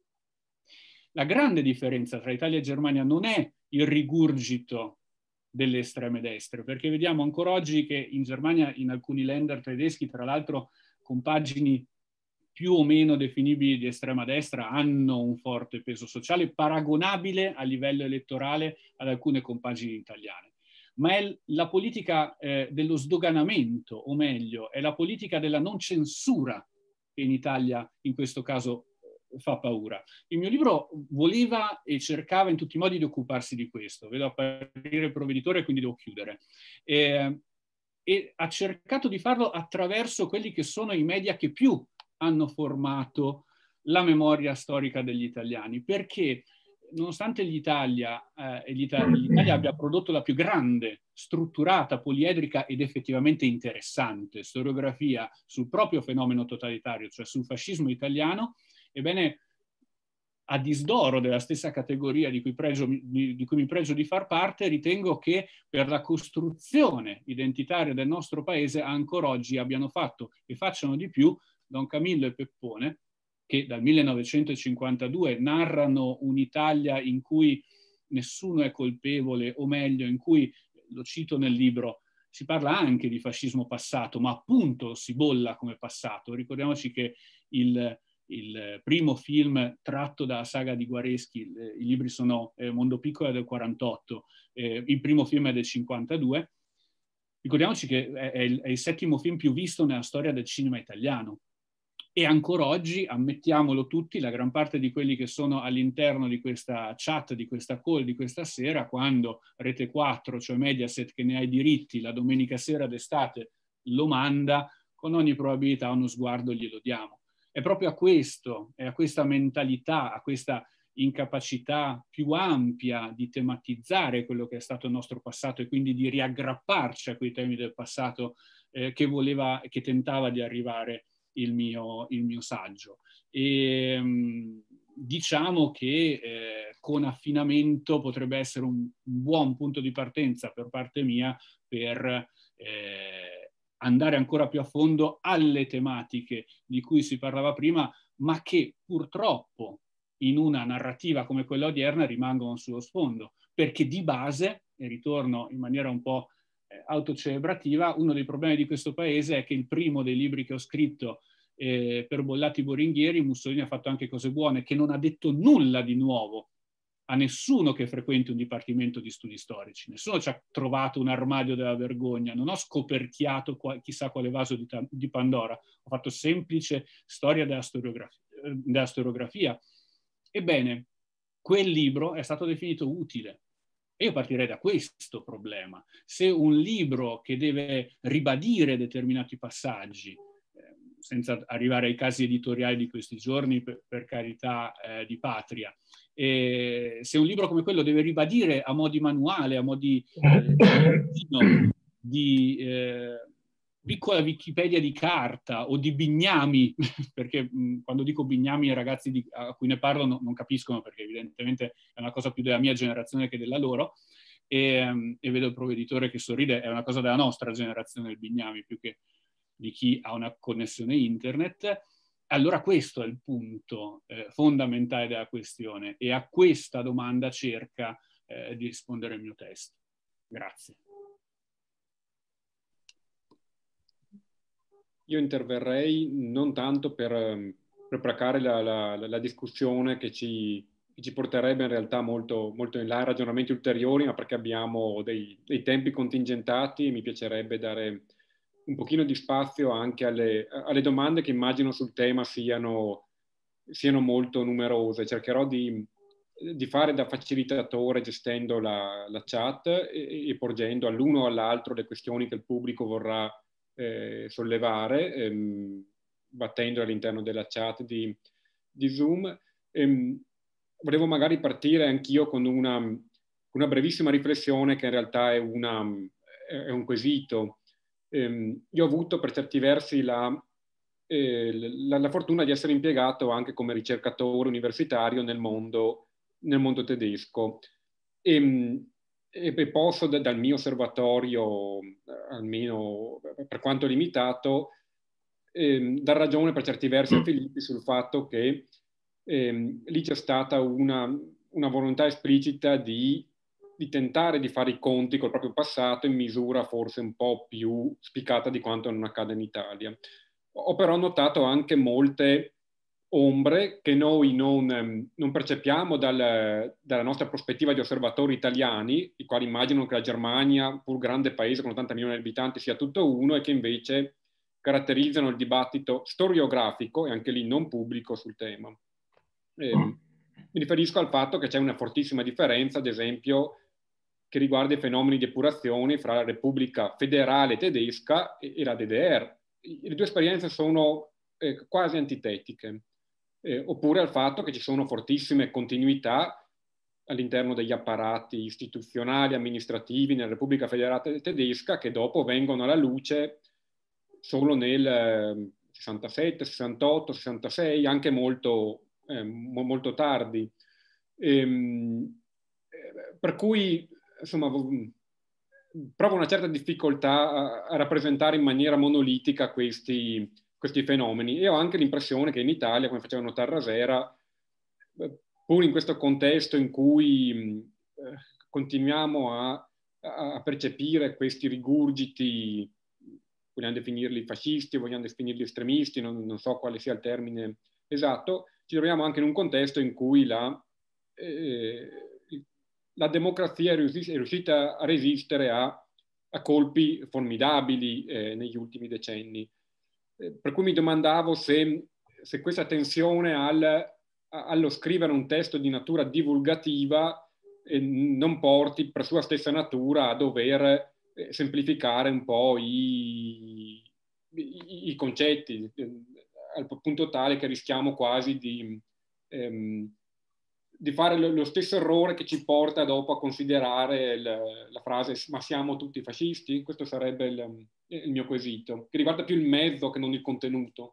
Speaker 3: La grande differenza tra Italia e Germania non è il rigurgito delle estreme destre, perché vediamo ancora oggi che in Germania, in alcuni Länder tedeschi, tra l'altro compagini più o meno definibili di estrema destra, hanno un forte peso sociale paragonabile a livello elettorale ad alcune compagini italiane. Ma è la politica eh, dello sdoganamento, o meglio, è la politica della non censura che in Italia in questo caso fa paura. Il mio libro voleva e cercava in tutti i modi di occuparsi di questo. Vedo apparire il provveditore, quindi devo chiudere. E, e ha cercato di farlo attraverso quelli che sono i media che più hanno formato la memoria storica degli italiani, perché nonostante l'Italia, eh, l'Italia abbia prodotto la più grande, strutturata, poliedrica ed effettivamente interessante storiografia sul proprio fenomeno totalitario, cioè sul fascismo italiano, ebbene, a disdoro della stessa categoria di cui, pregio, di, di cui mi pregio di far parte, ritengo che per la costruzione identitaria del nostro paese ancora oggi abbiano fatto e facciano di più Don Camillo e Peppone, che dal millenovecentocinquantadue narrano un'Italia in cui nessuno è colpevole, o meglio, in cui, lo cito nel libro, si parla anche di fascismo passato, ma appunto si bolla come passato. Ricordiamoci che il, il primo film tratto dalla saga di Guareschi, eh, i libri sono eh, Mondo Piccolo è del quarantotto, eh, il primo film è del cinquantadue. Ricordiamoci che è, è, il, è il settimo film più visto nella storia del cinema italiano. E ancora oggi, ammettiamolo tutti, la gran parte di quelli che sono all'interno di questa chat, di questa call, di questa sera, quando Rete quattro, cioè Mediaset, che ne ha i diritti, la domenica sera d'estate lo manda, con ogni probabilità uno sguardo glielo diamo. è proprio a questo, è a questa mentalità, a questa incapacità più ampia di tematizzare quello che è stato il nostro passato e quindi di riaggrapparci a quei temi del passato eh, che voleva, che tentava di arrivare il mio, il mio saggio. E mh, diciamo che eh, con affinamento potrebbe essere un, un buon punto di partenza per parte mia per eh, andare ancora più a fondo alle tematiche di cui si parlava prima, ma che purtroppo in una narrativa come quella odierna rimangono sullo sfondo, perché di base, e ritorno in maniera un po' eh, autocelebrativa, uno dei problemi di questo paese è che il primo dei libri che ho scritto eh, per Bollati Boringhieri, Mussolini ha fatto anche cose buone, che non ha detto nulla di nuovo a nessuno che frequenti un dipartimento di studi storici, nessuno ci ha trovato un armadio della vergogna, non ho scoperchiato qua, chissà quale vaso di, di Pandora, ho fatto semplice storia della storiografia, della storiografia. Ebbene, quel libro è stato definito utile. E io partirei da questo problema. Se un libro che deve ribadire determinati passaggi, eh, senza arrivare ai casi editoriali di questi giorni, per, per carità eh, di patria, e se un libro come quello deve ribadire a mo' di manuale, a mo' di, eh, di eh, piccola Wikipedia di carta o di bignami, perché mh, quando dico bignami i ragazzi di, a cui ne parlo no, non capiscono, perché evidentemente è una cosa più della mia generazione che della loro, e, um, e vedo il provveditore che sorride, è una cosa della nostra generazione il bignami più che di chi ha una connessione internet. Allora questo è il punto eh, fondamentale della questione e a questa domanda cerca eh, di rispondere il mio testo. Grazie.
Speaker 1: Io interverrei non tanto per, per placare la, la, la discussione che ci, che ci porterebbe in realtà molto, molto in là, ragionamenti ulteriori, ma perché abbiamo dei, dei tempi contingentati e mi piacerebbe dare un pochino di spazio anche alle, alle domande che immagino sul tema siano, siano molto numerose. Cercherò di, di fare da facilitatore gestendo la, la chat e, e porgendo all'uno o all'altro le questioni che il pubblico vorrà eh, sollevare, ehm, battendo all'interno della chat di, di Zoom. Ehm, volevo magari partire anch'io con una, una brevissima riflessione che in realtà è, una, è un quesito. Eh, io ho avuto per certi versi la, eh, la, la fortuna di essere impiegato anche come ricercatore universitario nel mondo, nel mondo tedesco e, e posso da, dal mio osservatorio, almeno per quanto limitato, eh, dar ragione per certi versi a Filippi sul fatto che eh, lì c'è stata una, una volontà esplicita di di tentare di fare i conti col proprio passato in misura forse un po' più spiccata di quanto non accada in Italia. Ho però notato anche molte ombre che noi non, non percepiamo dal, dalla nostra prospettiva di osservatori italiani, i quali immaginano che la Germania, pur grande paese con ottanta milioni di abitanti, sia tutto uno e che invece caratterizzano il dibattito storiografico e anche lì non pubblico sul tema. Eh, mi riferisco al fatto che c'è una fortissima differenza, ad esempio, che riguarda i fenomeni di epurazione fra la Repubblica Federale Tedesca e, e la D D R. Le due esperienze sono eh, quasi antitetiche. Eh, oppure al fatto che ci sono fortissime continuità all'interno degli apparati istituzionali, amministrativi nella Repubblica Federale Tedesca che dopo vengono alla luce solo nel eh, sessantasette, sessantotto, sessantasei, anche molto, eh, molto tardi. Ehm, per cui insomma, provo una certa difficoltà a, a rappresentare in maniera monolitica questi, questi fenomeni e ho anche l'impressione che in Italia, come faceva notare Rasera, pur in questo contesto in cui eh, continuiamo a, a percepire questi rigurgiti, vogliamo definirli fascisti, vogliamo definirli estremisti, non, non so quale sia il termine esatto, ci troviamo anche in un contesto in cui la... Eh, la democrazia è riuscita a resistere a, a colpi formidabili eh, negli ultimi decenni. Eh, per cui mi domandavo se, se questa tensione al, a, allo scrivere un testo di natura divulgativa eh, non porti per sua stessa natura a dover eh, semplificare un po' i, i, i concetti, al punto tale che rischiamo quasi di, ehm, di fare lo, lo stesso errore che ci porta dopo a considerare il, la frase ma siamo tutti fascisti? Questo sarebbe il, il mio quesito, che riguarda più il mezzo che non il contenuto.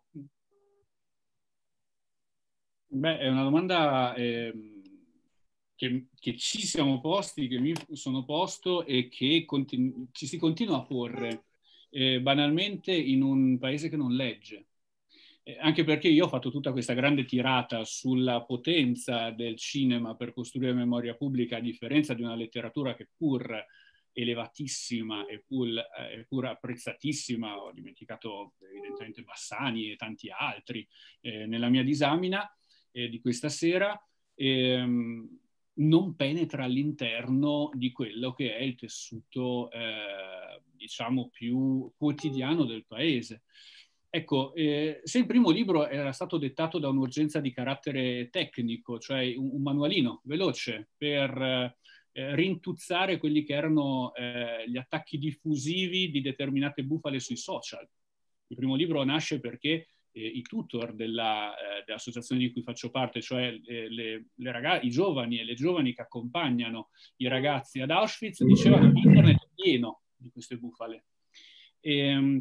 Speaker 3: Beh, è una domanda eh, che, che ci siamo posti, che mi sono posto e che continu- ci si continua a porre eh, banalmente in un paese che non legge. Eh, anche perché io ho fatto tutta questa grande tirata sulla potenza del cinema per costruire memoria pubblica, a differenza di una letteratura che pur elevatissima e pur, eh, pur apprezzatissima, ho dimenticato evidentemente Bassani e tanti altri eh, nella mia disamina eh, di questa sera, ehm, non penetra all'interno di quello che è il tessuto, eh, diciamo, più quotidiano del paese. Ecco, eh, se il primo libro era stato dettato da un'urgenza di carattere tecnico, cioè un, un manualino veloce per eh, rintuzzare quelli che erano eh, gli attacchi diffusivi di determinate bufale sui social. Il primo libro nasce perché eh, i tutor della, eh, dell'associazione di cui faccio parte, cioè le, le, le ragazze, i giovani e le giovani che accompagnano i ragazzi ad Auschwitz, dicevano che internet è pieno di queste bufale. E,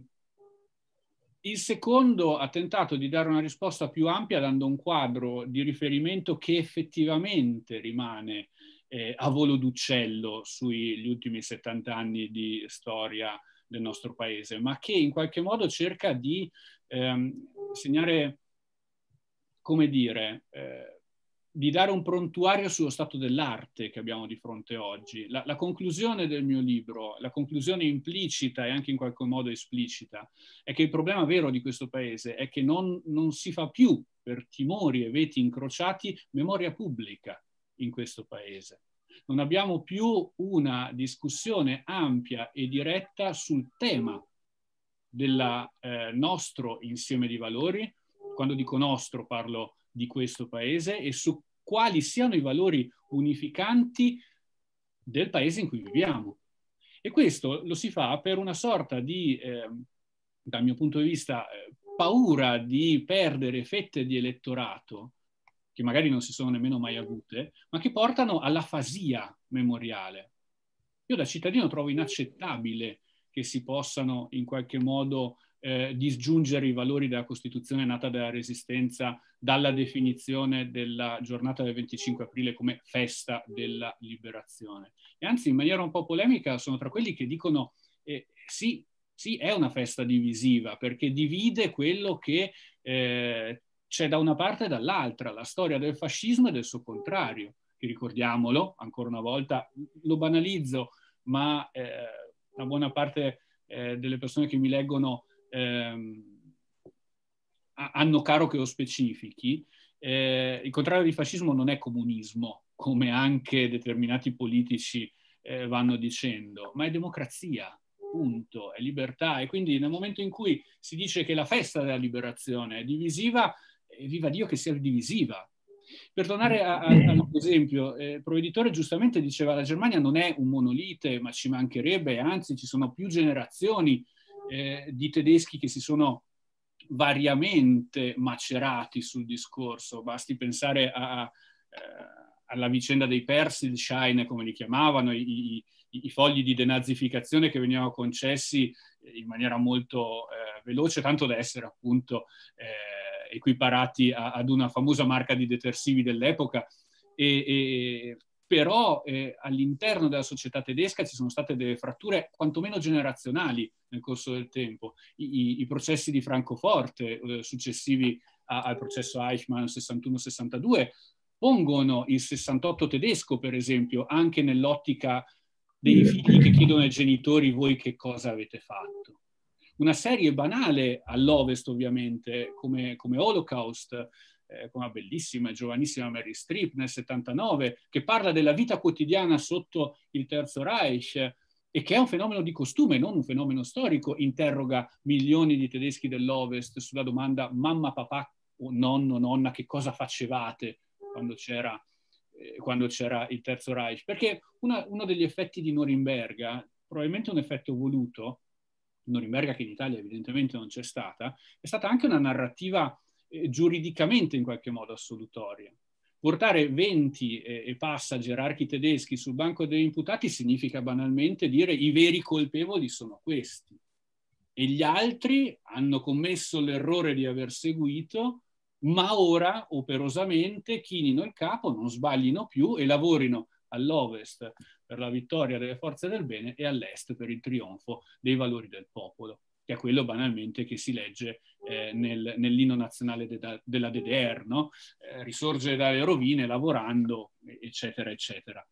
Speaker 3: il secondo ha tentato di dare una risposta più ampia dando un quadro di riferimento che effettivamente rimane eh, a volo d'uccello sugli ultimi settanta anni di storia del nostro paese, ma che in qualche modo cerca di ehm, segnare, come dire, eh, di dare un prontuario sullo stato dell'arte che abbiamo di fronte oggi. La, la conclusione del mio libro, la conclusione implicita e anche in qualche modo esplicita, è che il problema vero di questo paese è che non, non si fa più, per timori e veti incrociati, memoria pubblica in questo paese. Non abbiamo più una discussione ampia e diretta sul tema del eh, nostro insieme di valori. Quando dico nostro parlo di questo paese e su quali siano i valori unificanti del paese in cui viviamo. E questo lo si fa per una sorta di, eh, dal mio punto di vista, eh, paura di perdere fette di elettorato, che magari non si sono nemmeno mai avute, ma che portano all'afasia memoriale. Io da cittadino trovo inaccettabile che si possano in qualche modo eh, disgiungere i valori della Costituzione nata dalla Resistenza dalla definizione della giornata del venticinque aprile come festa della liberazione. E anzi, in maniera un po' polemica, sono tra quelli che dicono eh, sì, sì, è una festa divisiva, perché divide quello che eh, c'è da una parte e dall'altra, la storia del fascismo e del suo contrario, che ricordiamolo, ancora una volta, lo banalizzo, ma eh, una buona parte eh, delle persone che mi leggono ehm, hanno caro che lo specifichi. Eh, il contrario di fascismo non è comunismo, come anche determinati politici eh, vanno dicendo, ma è democrazia, punto, è libertà. E quindi nel momento in cui si dice che la festa della liberazione è divisiva, eh, viva Dio che sia divisiva. Per tornare all'esempio, eh, il provveditore giustamente diceva che la Germania non è un monolite, ma ci mancherebbe, anzi ci sono più generazioni eh, di tedeschi che si sono variamente macerati sul discorso. Basti pensare a, eh, alla vicenda dei Persilscheine, come li chiamavano, i, i, i fogli di denazificazione che venivano concessi in maniera molto eh, veloce, tanto da essere appunto eh, equiparati a, ad una famosa marca di detersivi dell'epoca. E, e, però eh, all'interno della società tedesca ci sono state delle fratture quantomeno generazionali nel corso del tempo. I, i, i processi di Francoforte eh, successivi a, al processo Eichmann sessantuno sessantadue pongono il sessantotto tedesco, per esempio, anche nell'ottica dei figli che chiedono ai genitori voi che cosa avete fatto. Una serie banale all'Ovest, ovviamente, come, come Holocaust, eh, con una bellissima e giovanissima Mary Streep nel settantanove, che parla della vita quotidiana sotto il Terzo Reich e che è un fenomeno di costume, non un fenomeno storico, interroga milioni di tedeschi dell'Ovest sulla domanda mamma, papà, o nonno, nonna, che cosa facevate quando c'era, eh, quando c'era il Terzo Reich? Perché una, uno degli effetti di Norimberga, probabilmente un effetto voluto, Norimberga che in Italia evidentemente non c'è stata, è stata anche una narrativa eh, giuridicamente in qualche modo assolutoria. Portare venti e, e passa gerarchi tedeschi sul banco degli imputati significa banalmente dire i veri colpevoli sono questi e gli altri hanno commesso l'errore di aver seguito, ma ora operosamente chinino il capo, non sbaglino più e lavorino all'ovest per la vittoria delle forze del bene e all'est per il trionfo dei valori del popolo, che è quello banalmente che si legge eh, nel, nell'inno nazionale de, della D D R, no? Eh, risorgere dalle rovine lavorando, eccetera, eccetera.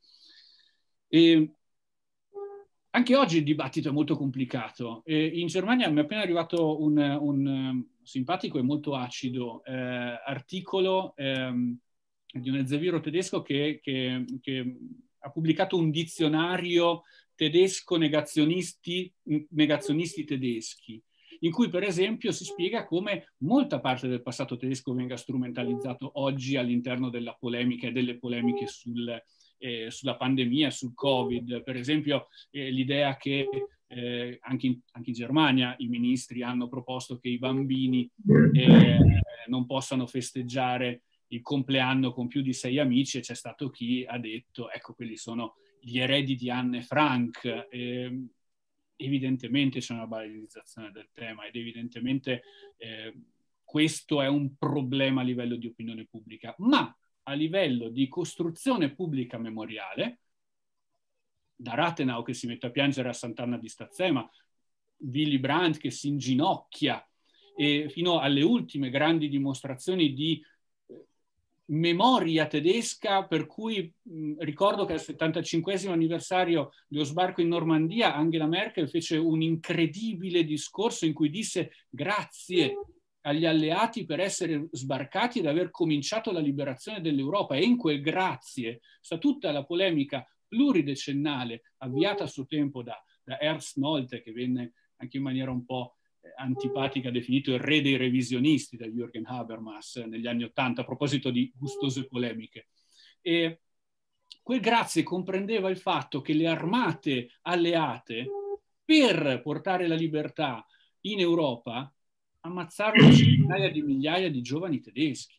Speaker 3: E anche oggi il dibattito è molto complicato. E in Germania mi è appena arrivato un, un simpatico e molto acido eh, articolo eh, di un elzeviro tedesco che, che, che ha pubblicato un dizionario tedesco negazionisti, negazionisti tedeschi, in cui per esempio si spiega come molta parte del passato tedesco venga strumentalizzato oggi all'interno della polemica e delle polemiche sul, eh, sulla pandemia, sul Covid. Per esempio eh, l'idea che eh, anche, in, anche in Germania i ministri hanno proposto che i bambini eh, non possano festeggiare il compleanno con più di sei amici, e c'è stato chi ha detto, ecco, quelli sono gli eredi di Anne Frank. Eh, evidentemente c'è una banalizzazione del tema ed evidentemente eh, questo è un problema a livello di opinione pubblica, ma a livello di costruzione pubblica memoriale, da Rathenau che si mette a piangere a Sant'Anna di Stazzema, Willy Brandt che si inginocchia, e fino alle ultime grandi dimostrazioni di memoria tedesca, per cui mh, ricordo che al settantacinquesimo anniversario dello sbarco in Normandia Angela Merkel fece un incredibile discorso in cui disse grazie agli alleati per essere sbarcati ed aver cominciato la liberazione dell'Europa, e in quel grazie sta tutta la polemica pluridecennale avviata a suo tempo da, da Ernst Nolte, che venne anche in maniera un po' antipatica definito il re dei revisionisti da Jürgen Habermas negli anni Ottanta, a proposito di gustose polemiche. E quel grazie comprendeva il fatto che le armate alleate, per portare la libertà in Europa, ammazzarono centinaia di migliaia di giovani tedeschi.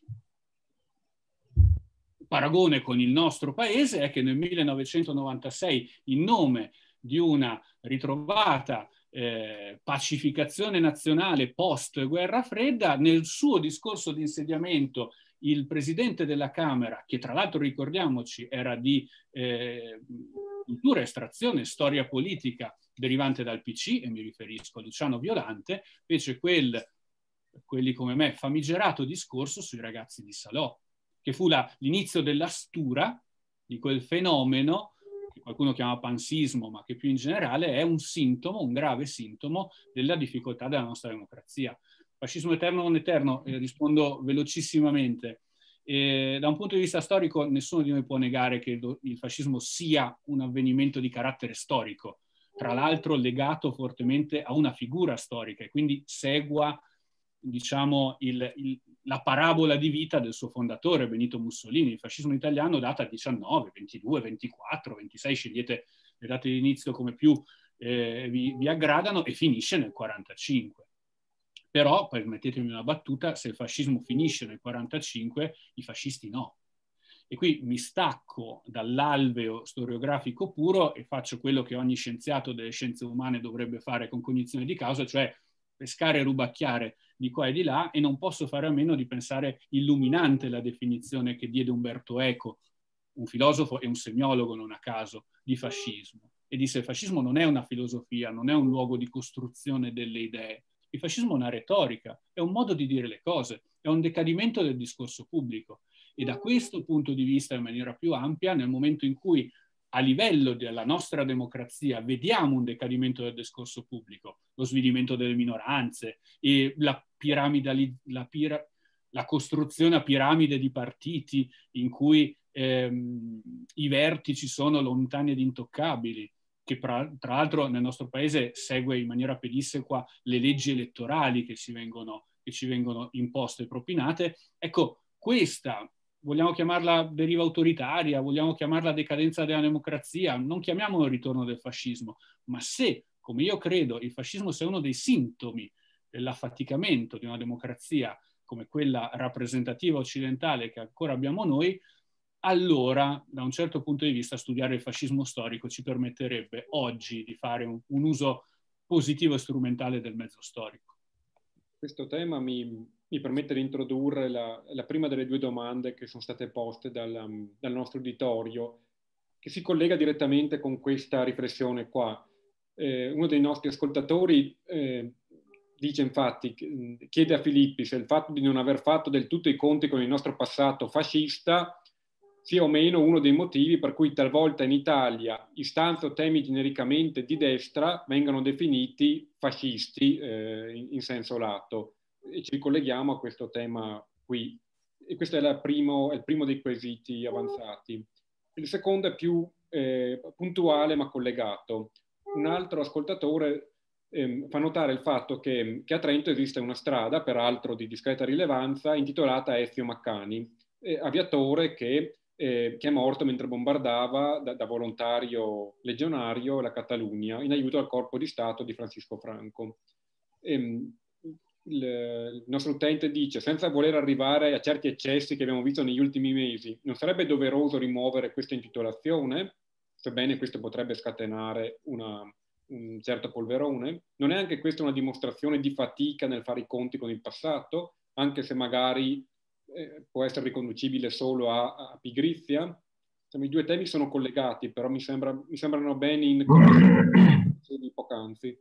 Speaker 3: Il paragone con il nostro paese è che nel millenovecentonovantasei, in nome di una ritrovata Eh, pacificazione nazionale post guerra fredda, nel suo discorso di insediamento il presidente della Camera, che tra l'altro ricordiamoci era di eh, cultura, estrazione, storia politica derivante dal P C, e mi riferisco a Luciano Violante, fece quel, quelli come me, famigerato discorso sui ragazzi di Salò, che fu l'inizio della stura di quel fenomeno che qualcuno chiama pansismo, ma che più in generale è un sintomo, un grave sintomo della difficoltà della nostra democrazia. Fascismo eterno o non eterno? Eh, rispondo velocissimamente. Eh, da un punto di vista storico, nessuno di noi può negare che il, il fascismo sia un avvenimento di carattere storico, tra l'altro legato fortemente a una figura storica, e quindi segua, diciamo, il, il, la parabola di vita del suo fondatore, Benito Mussolini. Il fascismo italiano data diciannove, ventidue, ventiquattro, ventisei, scegliete le date di inizio come più eh, vi, vi aggradano, e finisce nel quarantacinque. Però, permettetemi una battuta, se il fascismo finisce nel quarantacinque, i fascisti no. E qui mi stacco dall'alveo storiografico puro e faccio quello che ogni scienziato delle scienze umane dovrebbe fare con cognizione di causa, cioè pescare e rubacchiare di qua e di là, e non posso fare a meno di pensare illuminante la definizione che diede Umberto Eco, un filosofo e un semiologo non a caso, di fascismo. E disse: il fascismo non è una filosofia, non è un luogo di costruzione delle idee. Il fascismo è una retorica, è un modo di dire le cose, è un decadimento del discorso pubblico. E da questo punto di vista, in maniera più ampia, nel momento in cui a livello della nostra democrazia vediamo un decadimento del discorso pubblico, lo svilimento delle minoranze e la, la, pira, la costruzione a piramide di partiti in cui ehm, i vertici sono lontani ed intoccabili, che tra, tra l'altro nel nostro paese segue in maniera pedissequa le leggi elettorali che, si vengono, che ci vengono imposte e propinate. Ecco, questa, vogliamo chiamarla deriva autoritaria, vogliamo chiamarla decadenza della democrazia, non chiamiamolo ritorno del fascismo, ma se, come io credo, il fascismo sia uno dei sintomi dell'affaticamento di una democrazia come quella rappresentativa occidentale che ancora abbiamo noi, allora da un certo punto di vista studiare il fascismo storico ci permetterebbe oggi di fare un, un uso positivo e strumentale del mezzo storico.
Speaker 1: Questo tema mi, mi permette di introdurre la, la prima delle due domande che sono state poste dal, dal nostro uditorio, che si collega direttamente con questa riflessione qua. Eh, uno dei nostri ascoltatori eh, dice infatti, chiede a Filippi se il fatto di non aver fatto del tutto i conti con il nostro passato fascista sia o meno uno dei motivi per cui talvolta in Italia istanze o temi genericamente di destra vengano definiti fascisti eh, in, in senso lato. E ci colleghiamo a questo tema qui. E questo è, la primo, è il primo dei quesiti avanzati. Il secondo è più eh, puntuale ma collegato. Un altro ascoltatore eh, fa notare il fatto che, che a Trento esiste una strada, peraltro di discreta rilevanza, intitolata Ezio Maccani, eh, aviatore che Eh, che è morto mentre bombardava da, da volontario legionario la Catalogna in aiuto al corpo di Stato di Francisco Franco. Ehm, il, il nostro utente dice, senza voler arrivare a certi eccessi che abbiamo visto negli ultimi mesi, non sarebbe doveroso rimuovere questa intitolazione, sebbene questo potrebbe scatenare una, un certo polverone? Non è anche questa una dimostrazione di fatica nel fare i conti con il passato, anche se magari Eh, può essere riconducibile solo a, a pigrizia? Insomma, i due temi sono collegati, però mi, sembra, mi sembrano bene in di poc'anzi.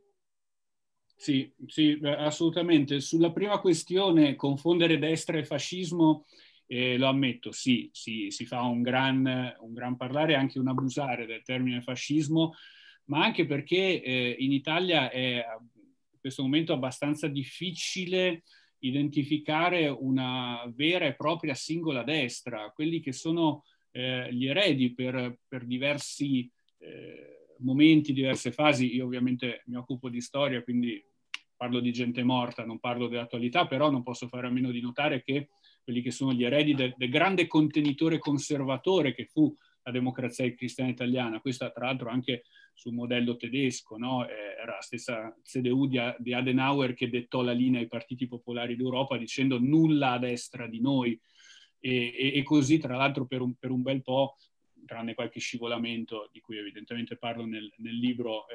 Speaker 3: Sì, sì, assolutamente. Sulla prima questione, confondere destra e fascismo, eh, lo ammetto, sì, sì, si fa un gran, un gran parlare, anche un abusare del termine fascismo, ma anche perché eh, in Italia è in questo momento abbastanza difficile identificare una vera e propria singola destra, quelli che sono eh, gli eredi per, per diversi eh, momenti, diverse fasi. Io ovviamente mi occupo di storia, quindi parlo di gente morta, non parlo dell'attualità, però non posso fare a meno di notare che quelli che sono gli eredi del, del grande contenitore conservatore che fu la democrazia cristiana italiana, questa tra l'altro anche sul modello tedesco, no? Era la stessa C D U di, di Adenauer che dettò la linea ai partiti popolari d'Europa dicendo nulla a destra di noi, e, e, e così tra l'altro per un, per un bel po', tranne qualche scivolamento di cui evidentemente parlo nel, nel libro,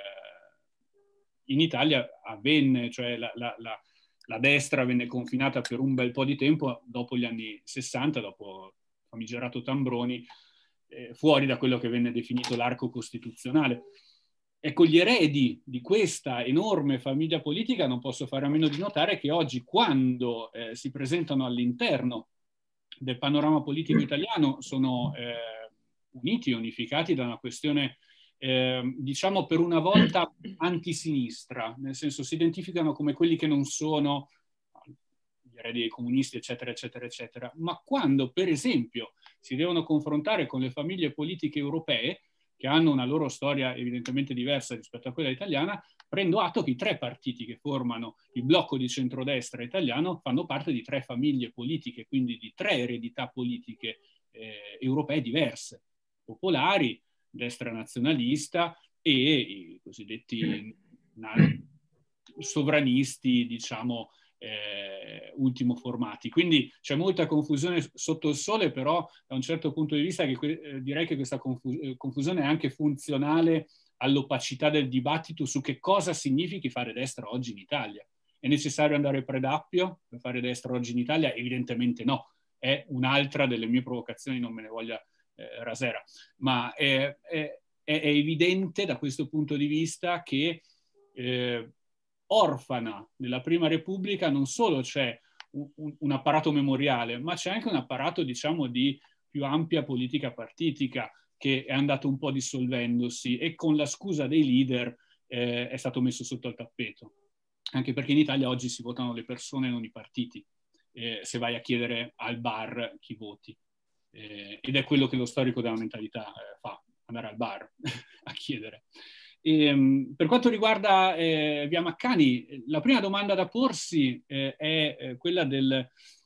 Speaker 3: eh, in Italia avvenne, cioè la, la, la, la destra venne confinata per un bel po' di tempo dopo gli anni sessanta, dopo il famigerato Tambroni, eh, fuori da quello che venne definito l'arco costituzionale. Ecco, gli eredi di questa enorme famiglia politica non posso fare a meno di notare che oggi, quando eh, si presentano all'interno del panorama politico italiano, sono eh, uniti, unificati da una questione, eh, diciamo per una volta, antisinistra, nel senso si identificano come quelli che non sono gli eredi dei comunisti, eccetera, eccetera, eccetera. Ma quando, per esempio, si devono confrontare con le famiglie politiche europee, che hanno una loro storia evidentemente diversa rispetto a quella italiana, prendo atto che i tre partiti che formano il blocco di centrodestra italiano fanno parte di tre famiglie politiche, quindi di tre eredità politiche eh, europee diverse: popolari, destra nazionalista e i cosiddetti sovranisti, diciamo, Eh, ultimo formati. Quindi c'è molta confusione sotto il sole, però da un certo punto di vista che, eh, direi che questa confus- confusione è anche funzionale all'opacità del dibattito su che cosa significhi fare destra oggi in Italia. È necessario andare predappio per fare destra oggi in Italia? Evidentemente no. È un'altra delle mie provocazioni, non me ne voglia eh, Rasera, ma è, è, è evidente da questo punto di vista che eh, orfana nella Prima Repubblica non solo c'è un, un, un apparato memoriale, ma c'è anche un apparato, diciamo, di più ampia politica partitica che è andato un po' dissolvendosi e con la scusa dei leader eh, è stato messo sotto il tappeto. Anche perché in Italia oggi si votano le persone e non i partiti, eh, se vai a chiedere al bar chi voti. Eh, ed è quello che lo storico della mentalità eh, fa, andare al bar a chiedere. E, per quanto riguarda eh, Via Maccani, la prima domanda da porsi eh, è eh, quella del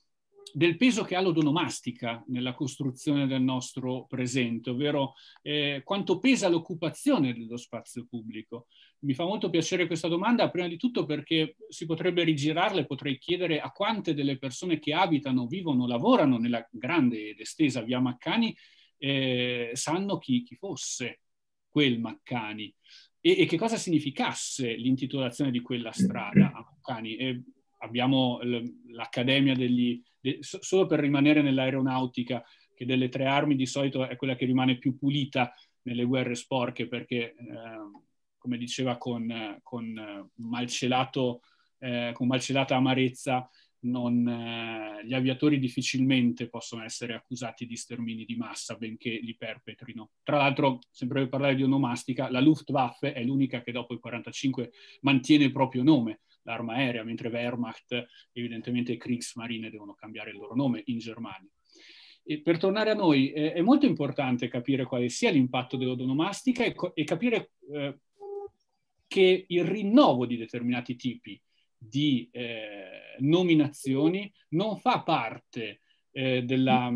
Speaker 3: del peso che ha l'odonomastica nella costruzione del nostro presente, ovvero eh, quanto pesa l'occupazione dello spazio pubblico. Mi fa molto piacere questa domanda, prima di tutto perché si potrebbe rigirarla e potrei chiedere a quante delle persone che abitano, vivono, lavorano nella grande ed estesa via Maccani eh, sanno chi, chi fosse quel Maccani e, e che cosa significasse l'intitolazione di quella strada a Maccani. E abbiamo l'Accademia degli... De, solo per rimanere nell'aeronautica, che delle tre armi di solito è quella che rimane più pulita nelle guerre sporche, perché, eh, come diceva con, con, malcelato, eh, con malcelata amarezza, non, eh, gli aviatori difficilmente possono essere accusati di stermini di massa, benché li perpetrino. Tra l'altro, sempre per parlare di onomastica, la Luftwaffe è l'unica che dopo il quarantacinque mantiene il proprio nome, l'arma aerea, mentre Wehrmacht, evidentemente, e Kriegsmarine devono cambiare il loro nome in Germania. E per tornare a noi, eh, è molto importante capire quale sia l'impatto dell'odonomastica e, e capire eh, che il rinnovo di determinati tipi di eh, nominazioni non fa parte eh, della,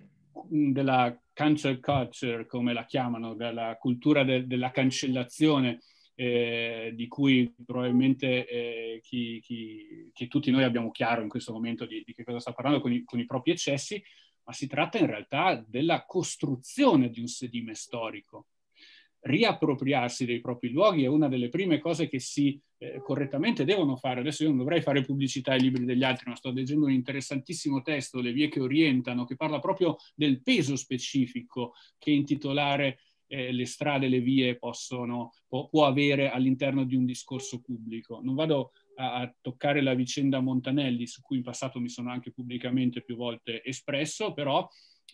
Speaker 3: della cancel culture, come la chiamano, della cultura de, della cancellazione, Eh, di cui probabilmente eh, chi, chi, chi tutti noi abbiamo chiaro in questo momento di, di che cosa sta parlando con i, con i propri eccessi, ma si tratta in realtà della costruzione di un sedime storico. Riappropriarsi dei propri luoghi è una delle prime cose che si eh, correttamente devono fare. Adesso io non dovrei fare pubblicità ai libri degli altri, ma sto leggendo un interessantissimo testo, Le vie che orientano, che parla proprio del peso specifico che intitolare Eh, le strade, le vie possono, può, può avere all'interno di un discorso pubblico. Non vado a, a toccare la vicenda Montanelli, su cui in passato mi sono anche pubblicamente più volte espresso, però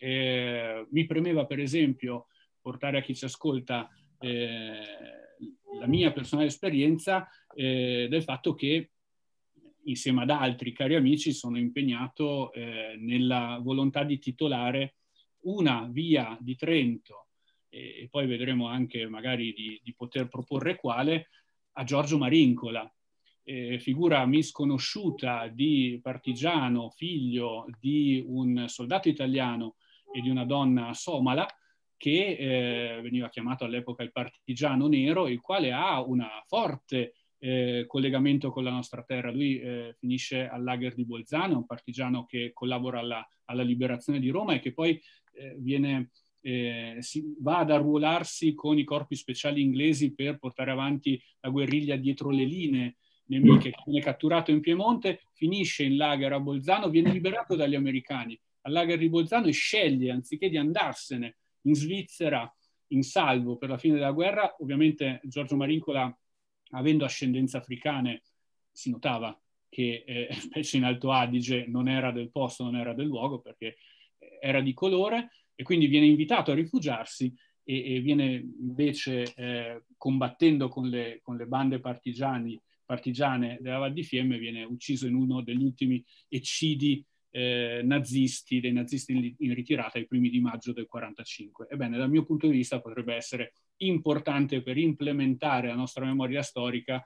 Speaker 3: eh, mi premeva per esempio portare a chi ci ascolta eh, la mia personale esperienza eh, del fatto che insieme ad altri cari amici sono impegnato eh, nella volontà di titolare una via di Trento, e poi vedremo anche magari di, di poter proporre quale, a Giorgio Marincola, eh, figura misconosciuta di partigiano, figlio di un soldato italiano e di una donna somala, che eh, veniva chiamato all'epoca il partigiano nero, il quale ha una forte eh, collegamento con la nostra terra. Lui eh, finisce al lager di Bolzano, un partigiano che collabora alla, alla liberazione di Roma e che poi eh, viene... Eh, si va ad arruolarsi con i corpi speciali inglesi per portare avanti la guerriglia dietro le linee nemiche, viene catturato in Piemonte, finisce in lager a Bolzano, viene liberato dagli americani al lager di Bolzano e sceglie, anziché di andarsene in Svizzera in salvo per la fine della guerra, ovviamente Giorgio Marincola, avendo ascendenze africane, si notava che eh, specie in Alto Adige non era del posto, non era del luogo, perché era di colore, e quindi viene invitato a rifugiarsi e, e viene invece eh, combattendo con le, con le bande partigiani, partigiane della Val di Fiemme, viene ucciso in uno degli ultimi eccidi eh, nazisti, dei nazisti in, in ritirata ai primi di maggio del quarantacinque. Ebbene, dal mio punto di vista potrebbe essere importante per implementare la nostra memoria storica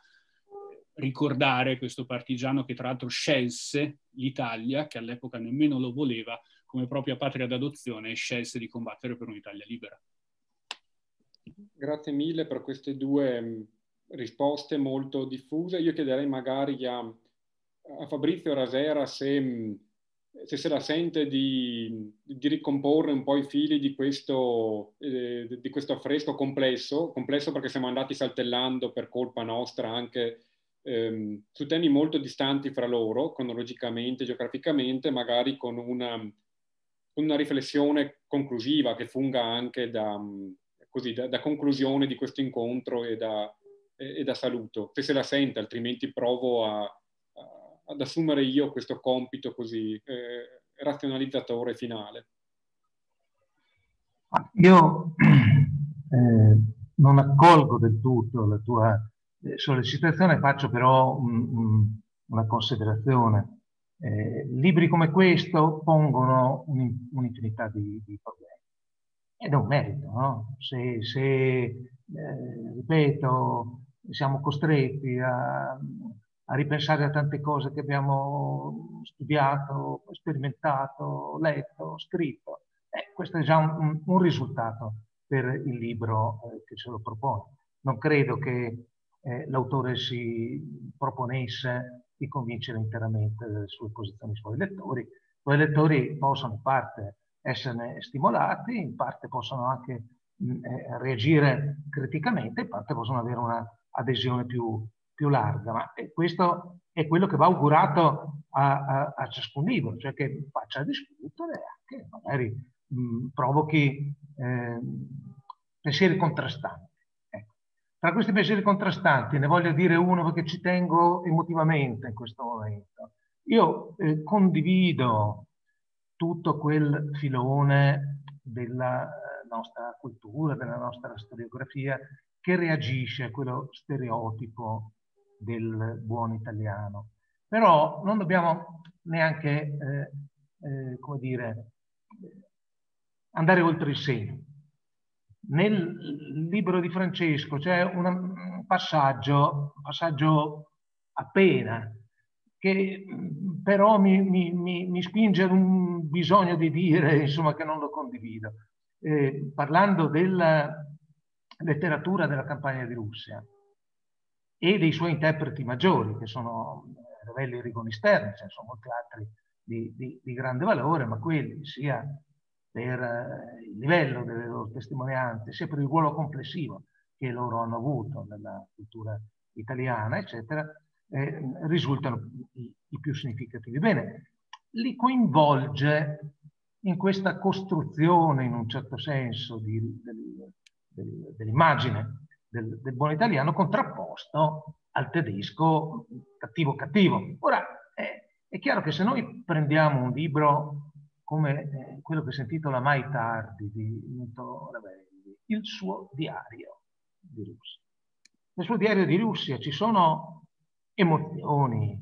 Speaker 3: ricordare questo partigiano che tra l'altro scelse l'Italia, che all'epoca nemmeno lo voleva, come propria patria d'adozione, e scelse di combattere per un'Italia libera.
Speaker 1: Grazie mille per queste due risposte molto diffuse. Io chiederei magari a, a Fabrizio Rasera se, se se la sente di, di ricomporre un po' i fili di questo, eh, di questo affresco complesso, complesso perché siamo andati saltellando per colpa nostra anche ehm, su temi molto distanti fra loro, cronologicamente, geograficamente, magari con una, una riflessione conclusiva che funga anche da, così, da, da conclusione di questo incontro e da, e da saluto. Se se la sente, altrimenti provo a, a, ad assumere io questo compito così eh, razionalizzatore finale.
Speaker 2: Io eh, non accolgo del tutto la tua eh, sollecitazione, faccio però un, un, una considerazione. Eh, libri come questo pongono un'infinità di, di problemi. Ed è un merito, no? Se, se eh, ripeto, siamo costretti a, a ripensare a tante cose che abbiamo studiato, sperimentato, letto, scritto. Eh, questo è già un, un risultato per il libro eh, che ce lo propone. Non credo che eh, l'autore si proponesse di convincere interamente delle sue posizioni sui lettori. I suoi lettori possono in parte esserne stimolati, in parte possono anche mh, eh, reagire criticamente, in parte possono avere una adesione più, più larga, ma eh, questo è quello che va augurato a, a, a ciascun libro, cioè che faccia discutere e anche magari mh, provochi eh, pensieri contrastanti. Ecco. Tra questi pensieri contrastanti ne voglio dire uno perché ci tengo emotivamente in questo momento. Io eh, condivido tutto quel filone della nostra cultura, della nostra storiografia, che reagisce a quello stereotipo del buon italiano. Però non dobbiamo neanche, eh, eh, come dire, andare oltre il segno. Nel libro di Francesco c'è un passaggio, un passaggio appena, che però mi, mi, mi, mi spinge ad un bisogno di dire, insomma, che non lo condivido. Eh, parlando della letteratura della campagna di Russia e dei suoi interpreti maggiori, che sono Ravelli e Rigoni Stern, ce ne sono molti altri di, di, di grande valore, ma quelli sia per eh, il livello delle loro testimonianze, sia per il ruolo complessivo che loro hanno avuto nella cultura italiana, eccetera, eh, risultano i, i più significativi. Bene, li coinvolge in questa costruzione, in un certo senso, di, del, del, dell'immagine del, del buon italiano contrapposto al tedesco cattivo cattivo. Ora, eh, è chiaro che se noi prendiamo un libro come eh, quello che si intitola Mai tardi di Nito Ravelli, il suo diario di Russia. Nel suo diario di Russia ci sono emozioni,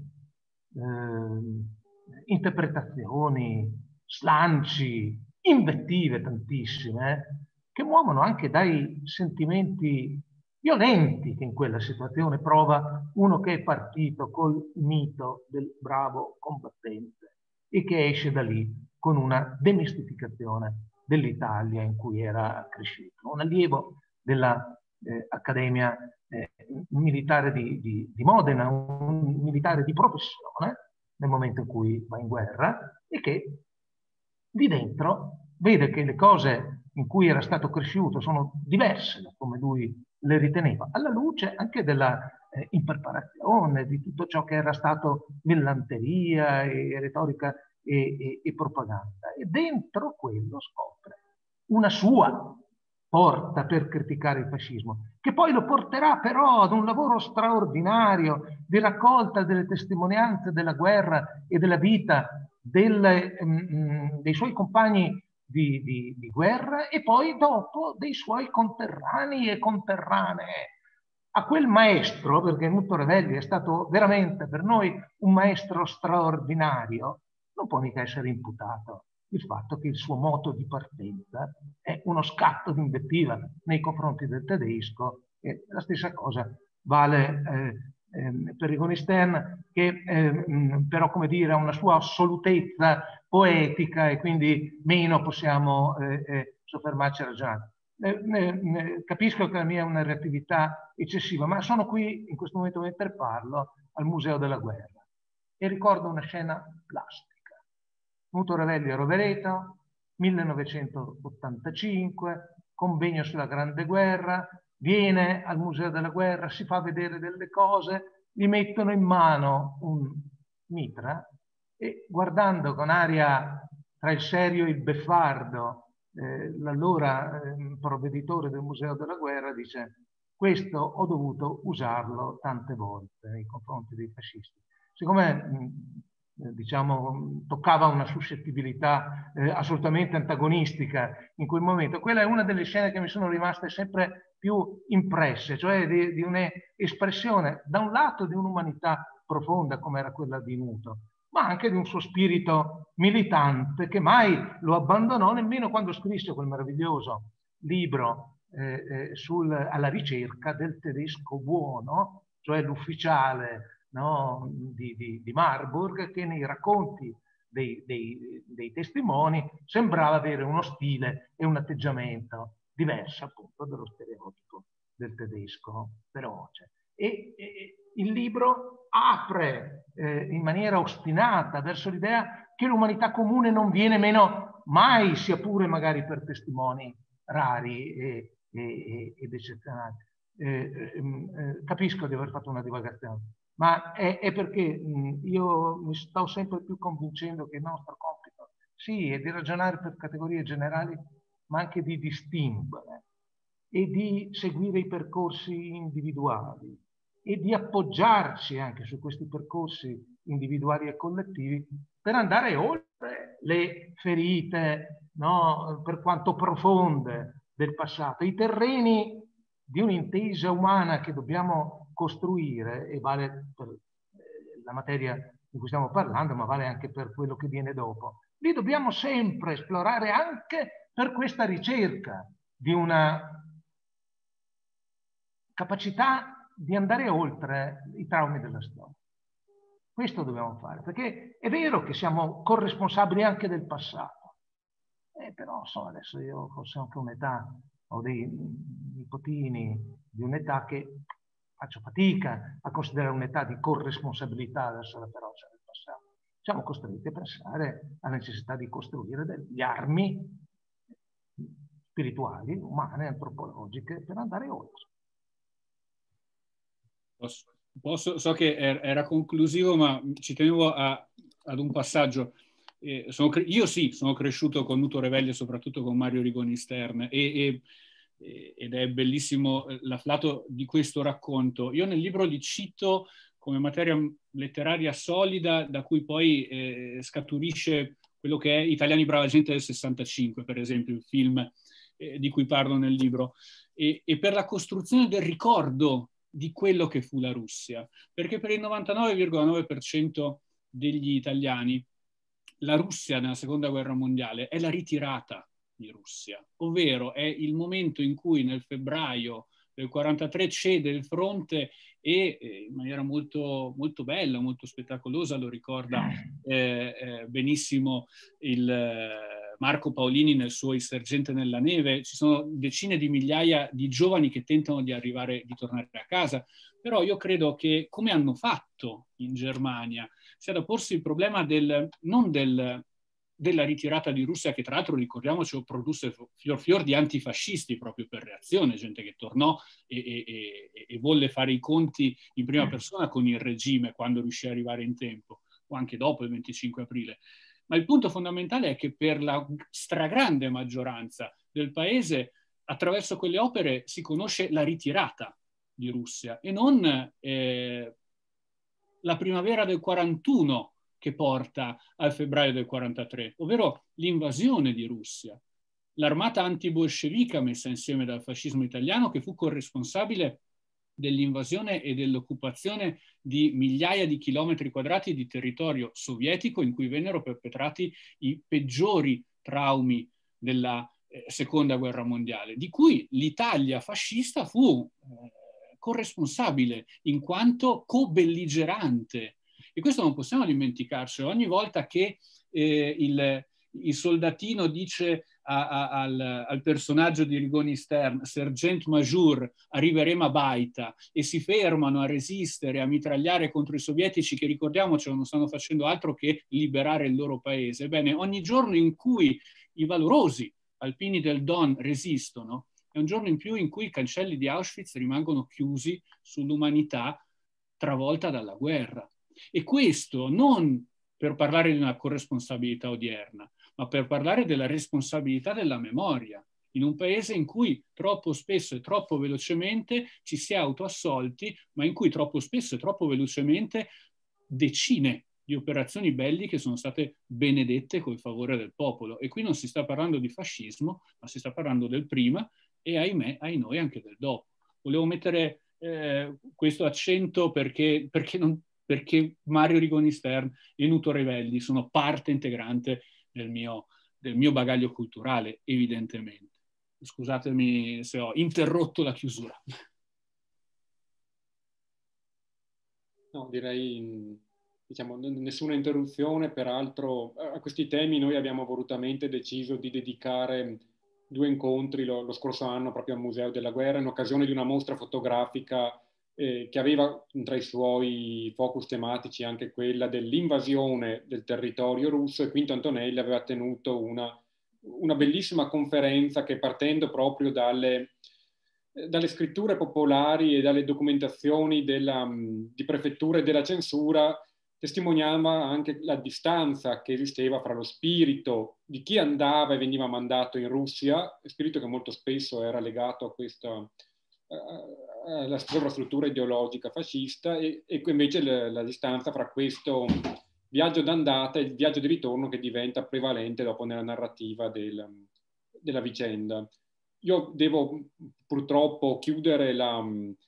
Speaker 2: eh, interpretazioni, slanci, invettive tantissime, eh, che muovono anche dai sentimenti violenti che in quella situazione prova uno che è partito col mito del bravo combattente e che esce da lì con una demistificazione dell'Italia in cui era cresciuto. Un allievo dell'Accademia eh, eh, Militare di, di, di Modena, un militare di professione nel momento in cui va in guerra e che di dentro vede che le cose in cui era stato cresciuto sono diverse da come lui le riteneva, alla luce anche della eh, impreparazione, di tutto ciò che era stato millanteria e retorica e, e, e propaganda. E dentro quello scopre una sua porta per criticare il fascismo, che poi lo porterà però ad un lavoro straordinario di raccolta delle testimonianze della guerra e della vita delle, mh, dei suoi compagni Di, di, di guerra e poi dopo dei suoi conterranei e conterranee. A quel maestro, perché Nito Ravelli è stato veramente per noi un maestro straordinario, non può mica essere imputato il fatto che il suo moto di partenza è uno scatto di invettiva nei confronti del tedesco, e la stessa cosa vale eh, eh, per Rigoni Stern, che eh, però, come dire, ha una sua assolutezza poetica e quindi meno possiamo eh, eh, soffermarci a ragionare. Eh, eh, capisco che la mia è una reattività eccessiva, ma sono qui in questo momento mentre parlo al Museo della Guerra e ricordo una scena plastica. Nito Ravelli a Rovereto, millenovecentottantacinque, convegno sulla Grande Guerra, viene al Museo della Guerra, si fa vedere delle cose, gli mettono in mano un mitra e guardando con aria tra il serio e il beffardo eh, l'allora eh, provveditore del Museo della Guerra dice: questo ho dovuto usarlo tante volte nei confronti dei fascisti. Siccome mh, diciamo toccava una suscettibilità eh, assolutamente antagonistica in quel momento, quella è una delle scene che mi sono rimaste sempre più impresse, cioè di, di un'espressione da un lato di un'umanità profonda come era quella di Nuto, ma anche di un suo spirito militante che mai lo abbandonò nemmeno quando scrisse quel meraviglioso libro eh, eh, sul, alla ricerca del tedesco buono, cioè l'ufficiale no, di, di, di Marburg, che nei racconti dei, dei, dei testimoni sembrava avere uno stile e un atteggiamento diverso appunto dallo stereotipo del tedesco veloce. E, e il libro apre eh, in maniera ostinata verso l'idea che l'umanità comune non viene meno mai, sia pure magari per testimoni rari e, e, ed eccezionali. Eh, eh, capisco di aver fatto una divagazione, ma è, è perché mh, io mi sto sempre più convincendo che il nostro compito, sì, è di ragionare per categorie generali, ma anche di distinguere e di seguire i percorsi individuali e di appoggiarci anche su questi percorsi individuali e collettivi per andare oltre le ferite, no, per quanto profonde, del passato. I terreni di un'intesa umana che dobbiamo costruire, e vale per la materia di cui stiamo parlando, ma vale anche per quello che viene dopo, li dobbiamo sempre esplorare anche per questa ricerca di una capacità di andare oltre i traumi della storia. Questo dobbiamo fare, perché è vero che siamo corresponsabili anche del passato, eh, però insomma, adesso io forse anche un'età, ho dei nipotini di un'età che faccio fatica a considerare un'età di corresponsabilità verso la ferocia del passato. Siamo costretti a pensare alla necessità di costruire delle armi spirituali, umane, antropologiche, per andare oltre.
Speaker 3: Posso, posso, so che era conclusivo, ma ci tenevo a, ad un passaggio. Eh, sono io sì, sono cresciuto con Nuto Revelli e soprattutto con Mario Rigoni Stern, e, e, ed è bellissimo l'afflato di questo racconto. Io nel libro li cito come materia letteraria solida, da cui poi eh, scaturisce quello che è Italiani brava gente del sessantacinque, per esempio, il film eh, di cui parlo nel libro, e, e per la costruzione del ricordo di quello che fu la Russia, perché per il novantanove virgola nove per cento degli italiani la Russia nella seconda guerra mondiale è la ritirata di Russia, ovvero è il momento in cui nel febbraio del quarantatré cede il fronte e eh, in maniera molto, molto bella, molto spettacolosa, lo ricorda eh, eh, benissimo il eh, Marco Paolini nel suo Il sergente nella neve. Ci sono decine di migliaia di giovani che tentano di arrivare, di tornare a casa, però io credo che, come hanno fatto in Germania, sia da porsi il problema del, non del, della ritirata di Russia, che tra l'altro, ricordiamoci, produsse fior fior di antifascisti proprio per reazione, gente che tornò e, e, e, e volle fare i conti in prima persona con il regime quando riuscì ad arrivare in tempo, o anche dopo il venticinque aprile. Ma il punto fondamentale è che per la stragrande maggioranza del paese, attraverso quelle opere si conosce la ritirata di Russia e non eh, la primavera del quarantuno che porta al febbraio del quarantatré, ovvero l'invasione di Russia. L'armata antibolscevica messa insieme dal fascismo italiano, che fu corresponsabile dell'invasione e dell'occupazione di migliaia di chilometri quadrati di territorio sovietico, in cui vennero perpetrati i peggiori traumi della eh, seconda guerra mondiale, di cui l'Italia fascista fu eh, corresponsabile in quanto co-belligerante. E questo non possiamo dimenticarci. Ogni volta che eh, il, il soldatino dice a, a, al, al personaggio di Rigoni Stern, Sergent Major, arriveremo a Baita, e si fermano a resistere, a mitragliare contro i sovietici, che, ricordiamocelo, non stanno facendo altro che liberare il loro paese. Ebbene, ogni giorno in cui i valorosi alpini del Don resistono è un giorno in più in cui i cancelli di Auschwitz rimangono chiusi sull'umanità travolta dalla guerra. E questo non per parlare di una corresponsabilità odierna, ma per parlare della responsabilità della memoria, in un paese in cui troppo spesso e troppo velocemente ci si è autoassolti, ma in cui troppo spesso e troppo velocemente decine di operazioni belliche sono state benedette col favore del popolo. E qui non si sta parlando di fascismo, ma si sta parlando del prima e, ahimè, ai noi anche del dopo. Volevo mettere eh, questo accento perché, perché, non, perché Mario Rigoni Stern e Nuto Revelli sono parte integrante del mio, del mio bagaglio culturale, evidentemente. Scusatemi se ho interrotto la chiusura.
Speaker 1: No, direi, diciamo, nessuna interruzione. Peraltro a questi temi noi abbiamo volutamente deciso di dedicare due incontri lo, lo scorso anno proprio al Museo della Guerra in occasione di una mostra fotografica eh, che aveva tra i suoi focus tematici anche quella dell'invasione del territorio russo, e Quinto Antonelli aveva tenuto una, una bellissima conferenza che, partendo proprio dalle dalle scritture popolari e dalle documentazioni della, di prefettura e della censura, testimoniava anche la distanza che esisteva fra lo spirito di chi andava e veniva mandato in Russia, spirito che molto spesso era legato a questa alla sovrastruttura ideologica fascista, e, e invece la, la distanza fra questo viaggio d'andata e il viaggio di ritorno che diventa prevalente dopo nella narrativa del, della vicenda. Io devo purtroppo chiudere la,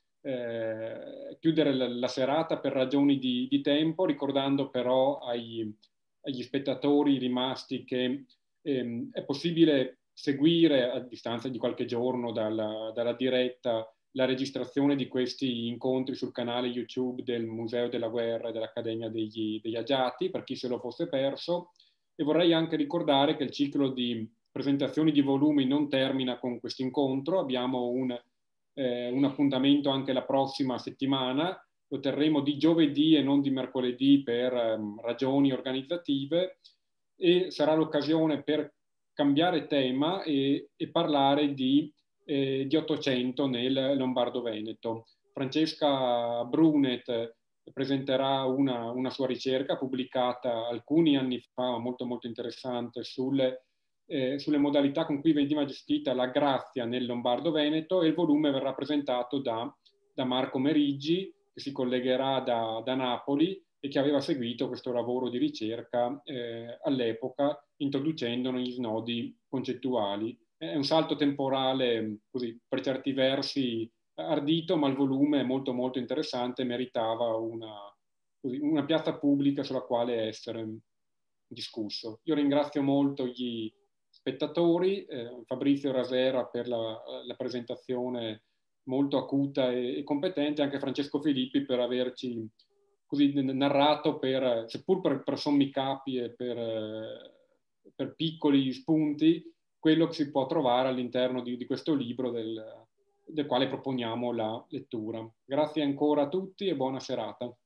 Speaker 1: eh, chiudere la, la serata per ragioni di, di tempo, ricordando però ai, agli spettatori rimasti che ehm, è possibile seguire a distanza di qualche giorno dalla, dalla diretta la registrazione di questi incontri sul canale YouTube del Museo della Guerra e dell'Accademia degli, degli Agiati, per chi se lo fosse perso. E vorrei anche ricordare che il ciclo di presentazioni di volumi non termina con questo incontro. Abbiamo un, eh, un appuntamento anche la prossima settimana, lo terremo di giovedì e non di mercoledì per um, ragioni organizzative, e sarà l'occasione per cambiare tema e, e parlare di, eh, di Ottocento nel Lombardo-Veneto. Francesca Brunet presenterà una, una sua ricerca pubblicata alcuni anni fa, molto molto interessante, sulle Eh, sulle modalità con cui veniva gestita la grazia nel Lombardo-Veneto, e il volume verrà presentato da, da Marco Meriggi, che si collegherà da, da Napoli e che aveva seguito questo lavoro di ricerca eh, all'epoca, introducendo gli snodi concettuali. È un salto temporale, così, per certi versi ardito, ma il volume è molto molto interessante e meritava una, così, una piazza pubblica sulla quale essere discusso. Io ringrazio molto gli spettatori, eh, Fabrizio Rasera per la, la presentazione molto acuta e, e competente, anche Francesco Filippi per averci così narrato, per, seppur per, per sommi capi e per, eh, per piccoli spunti, quello che si può trovare all'interno di, di questo libro del, del quale proponiamo la lettura. Grazie ancora a tutti e buona serata.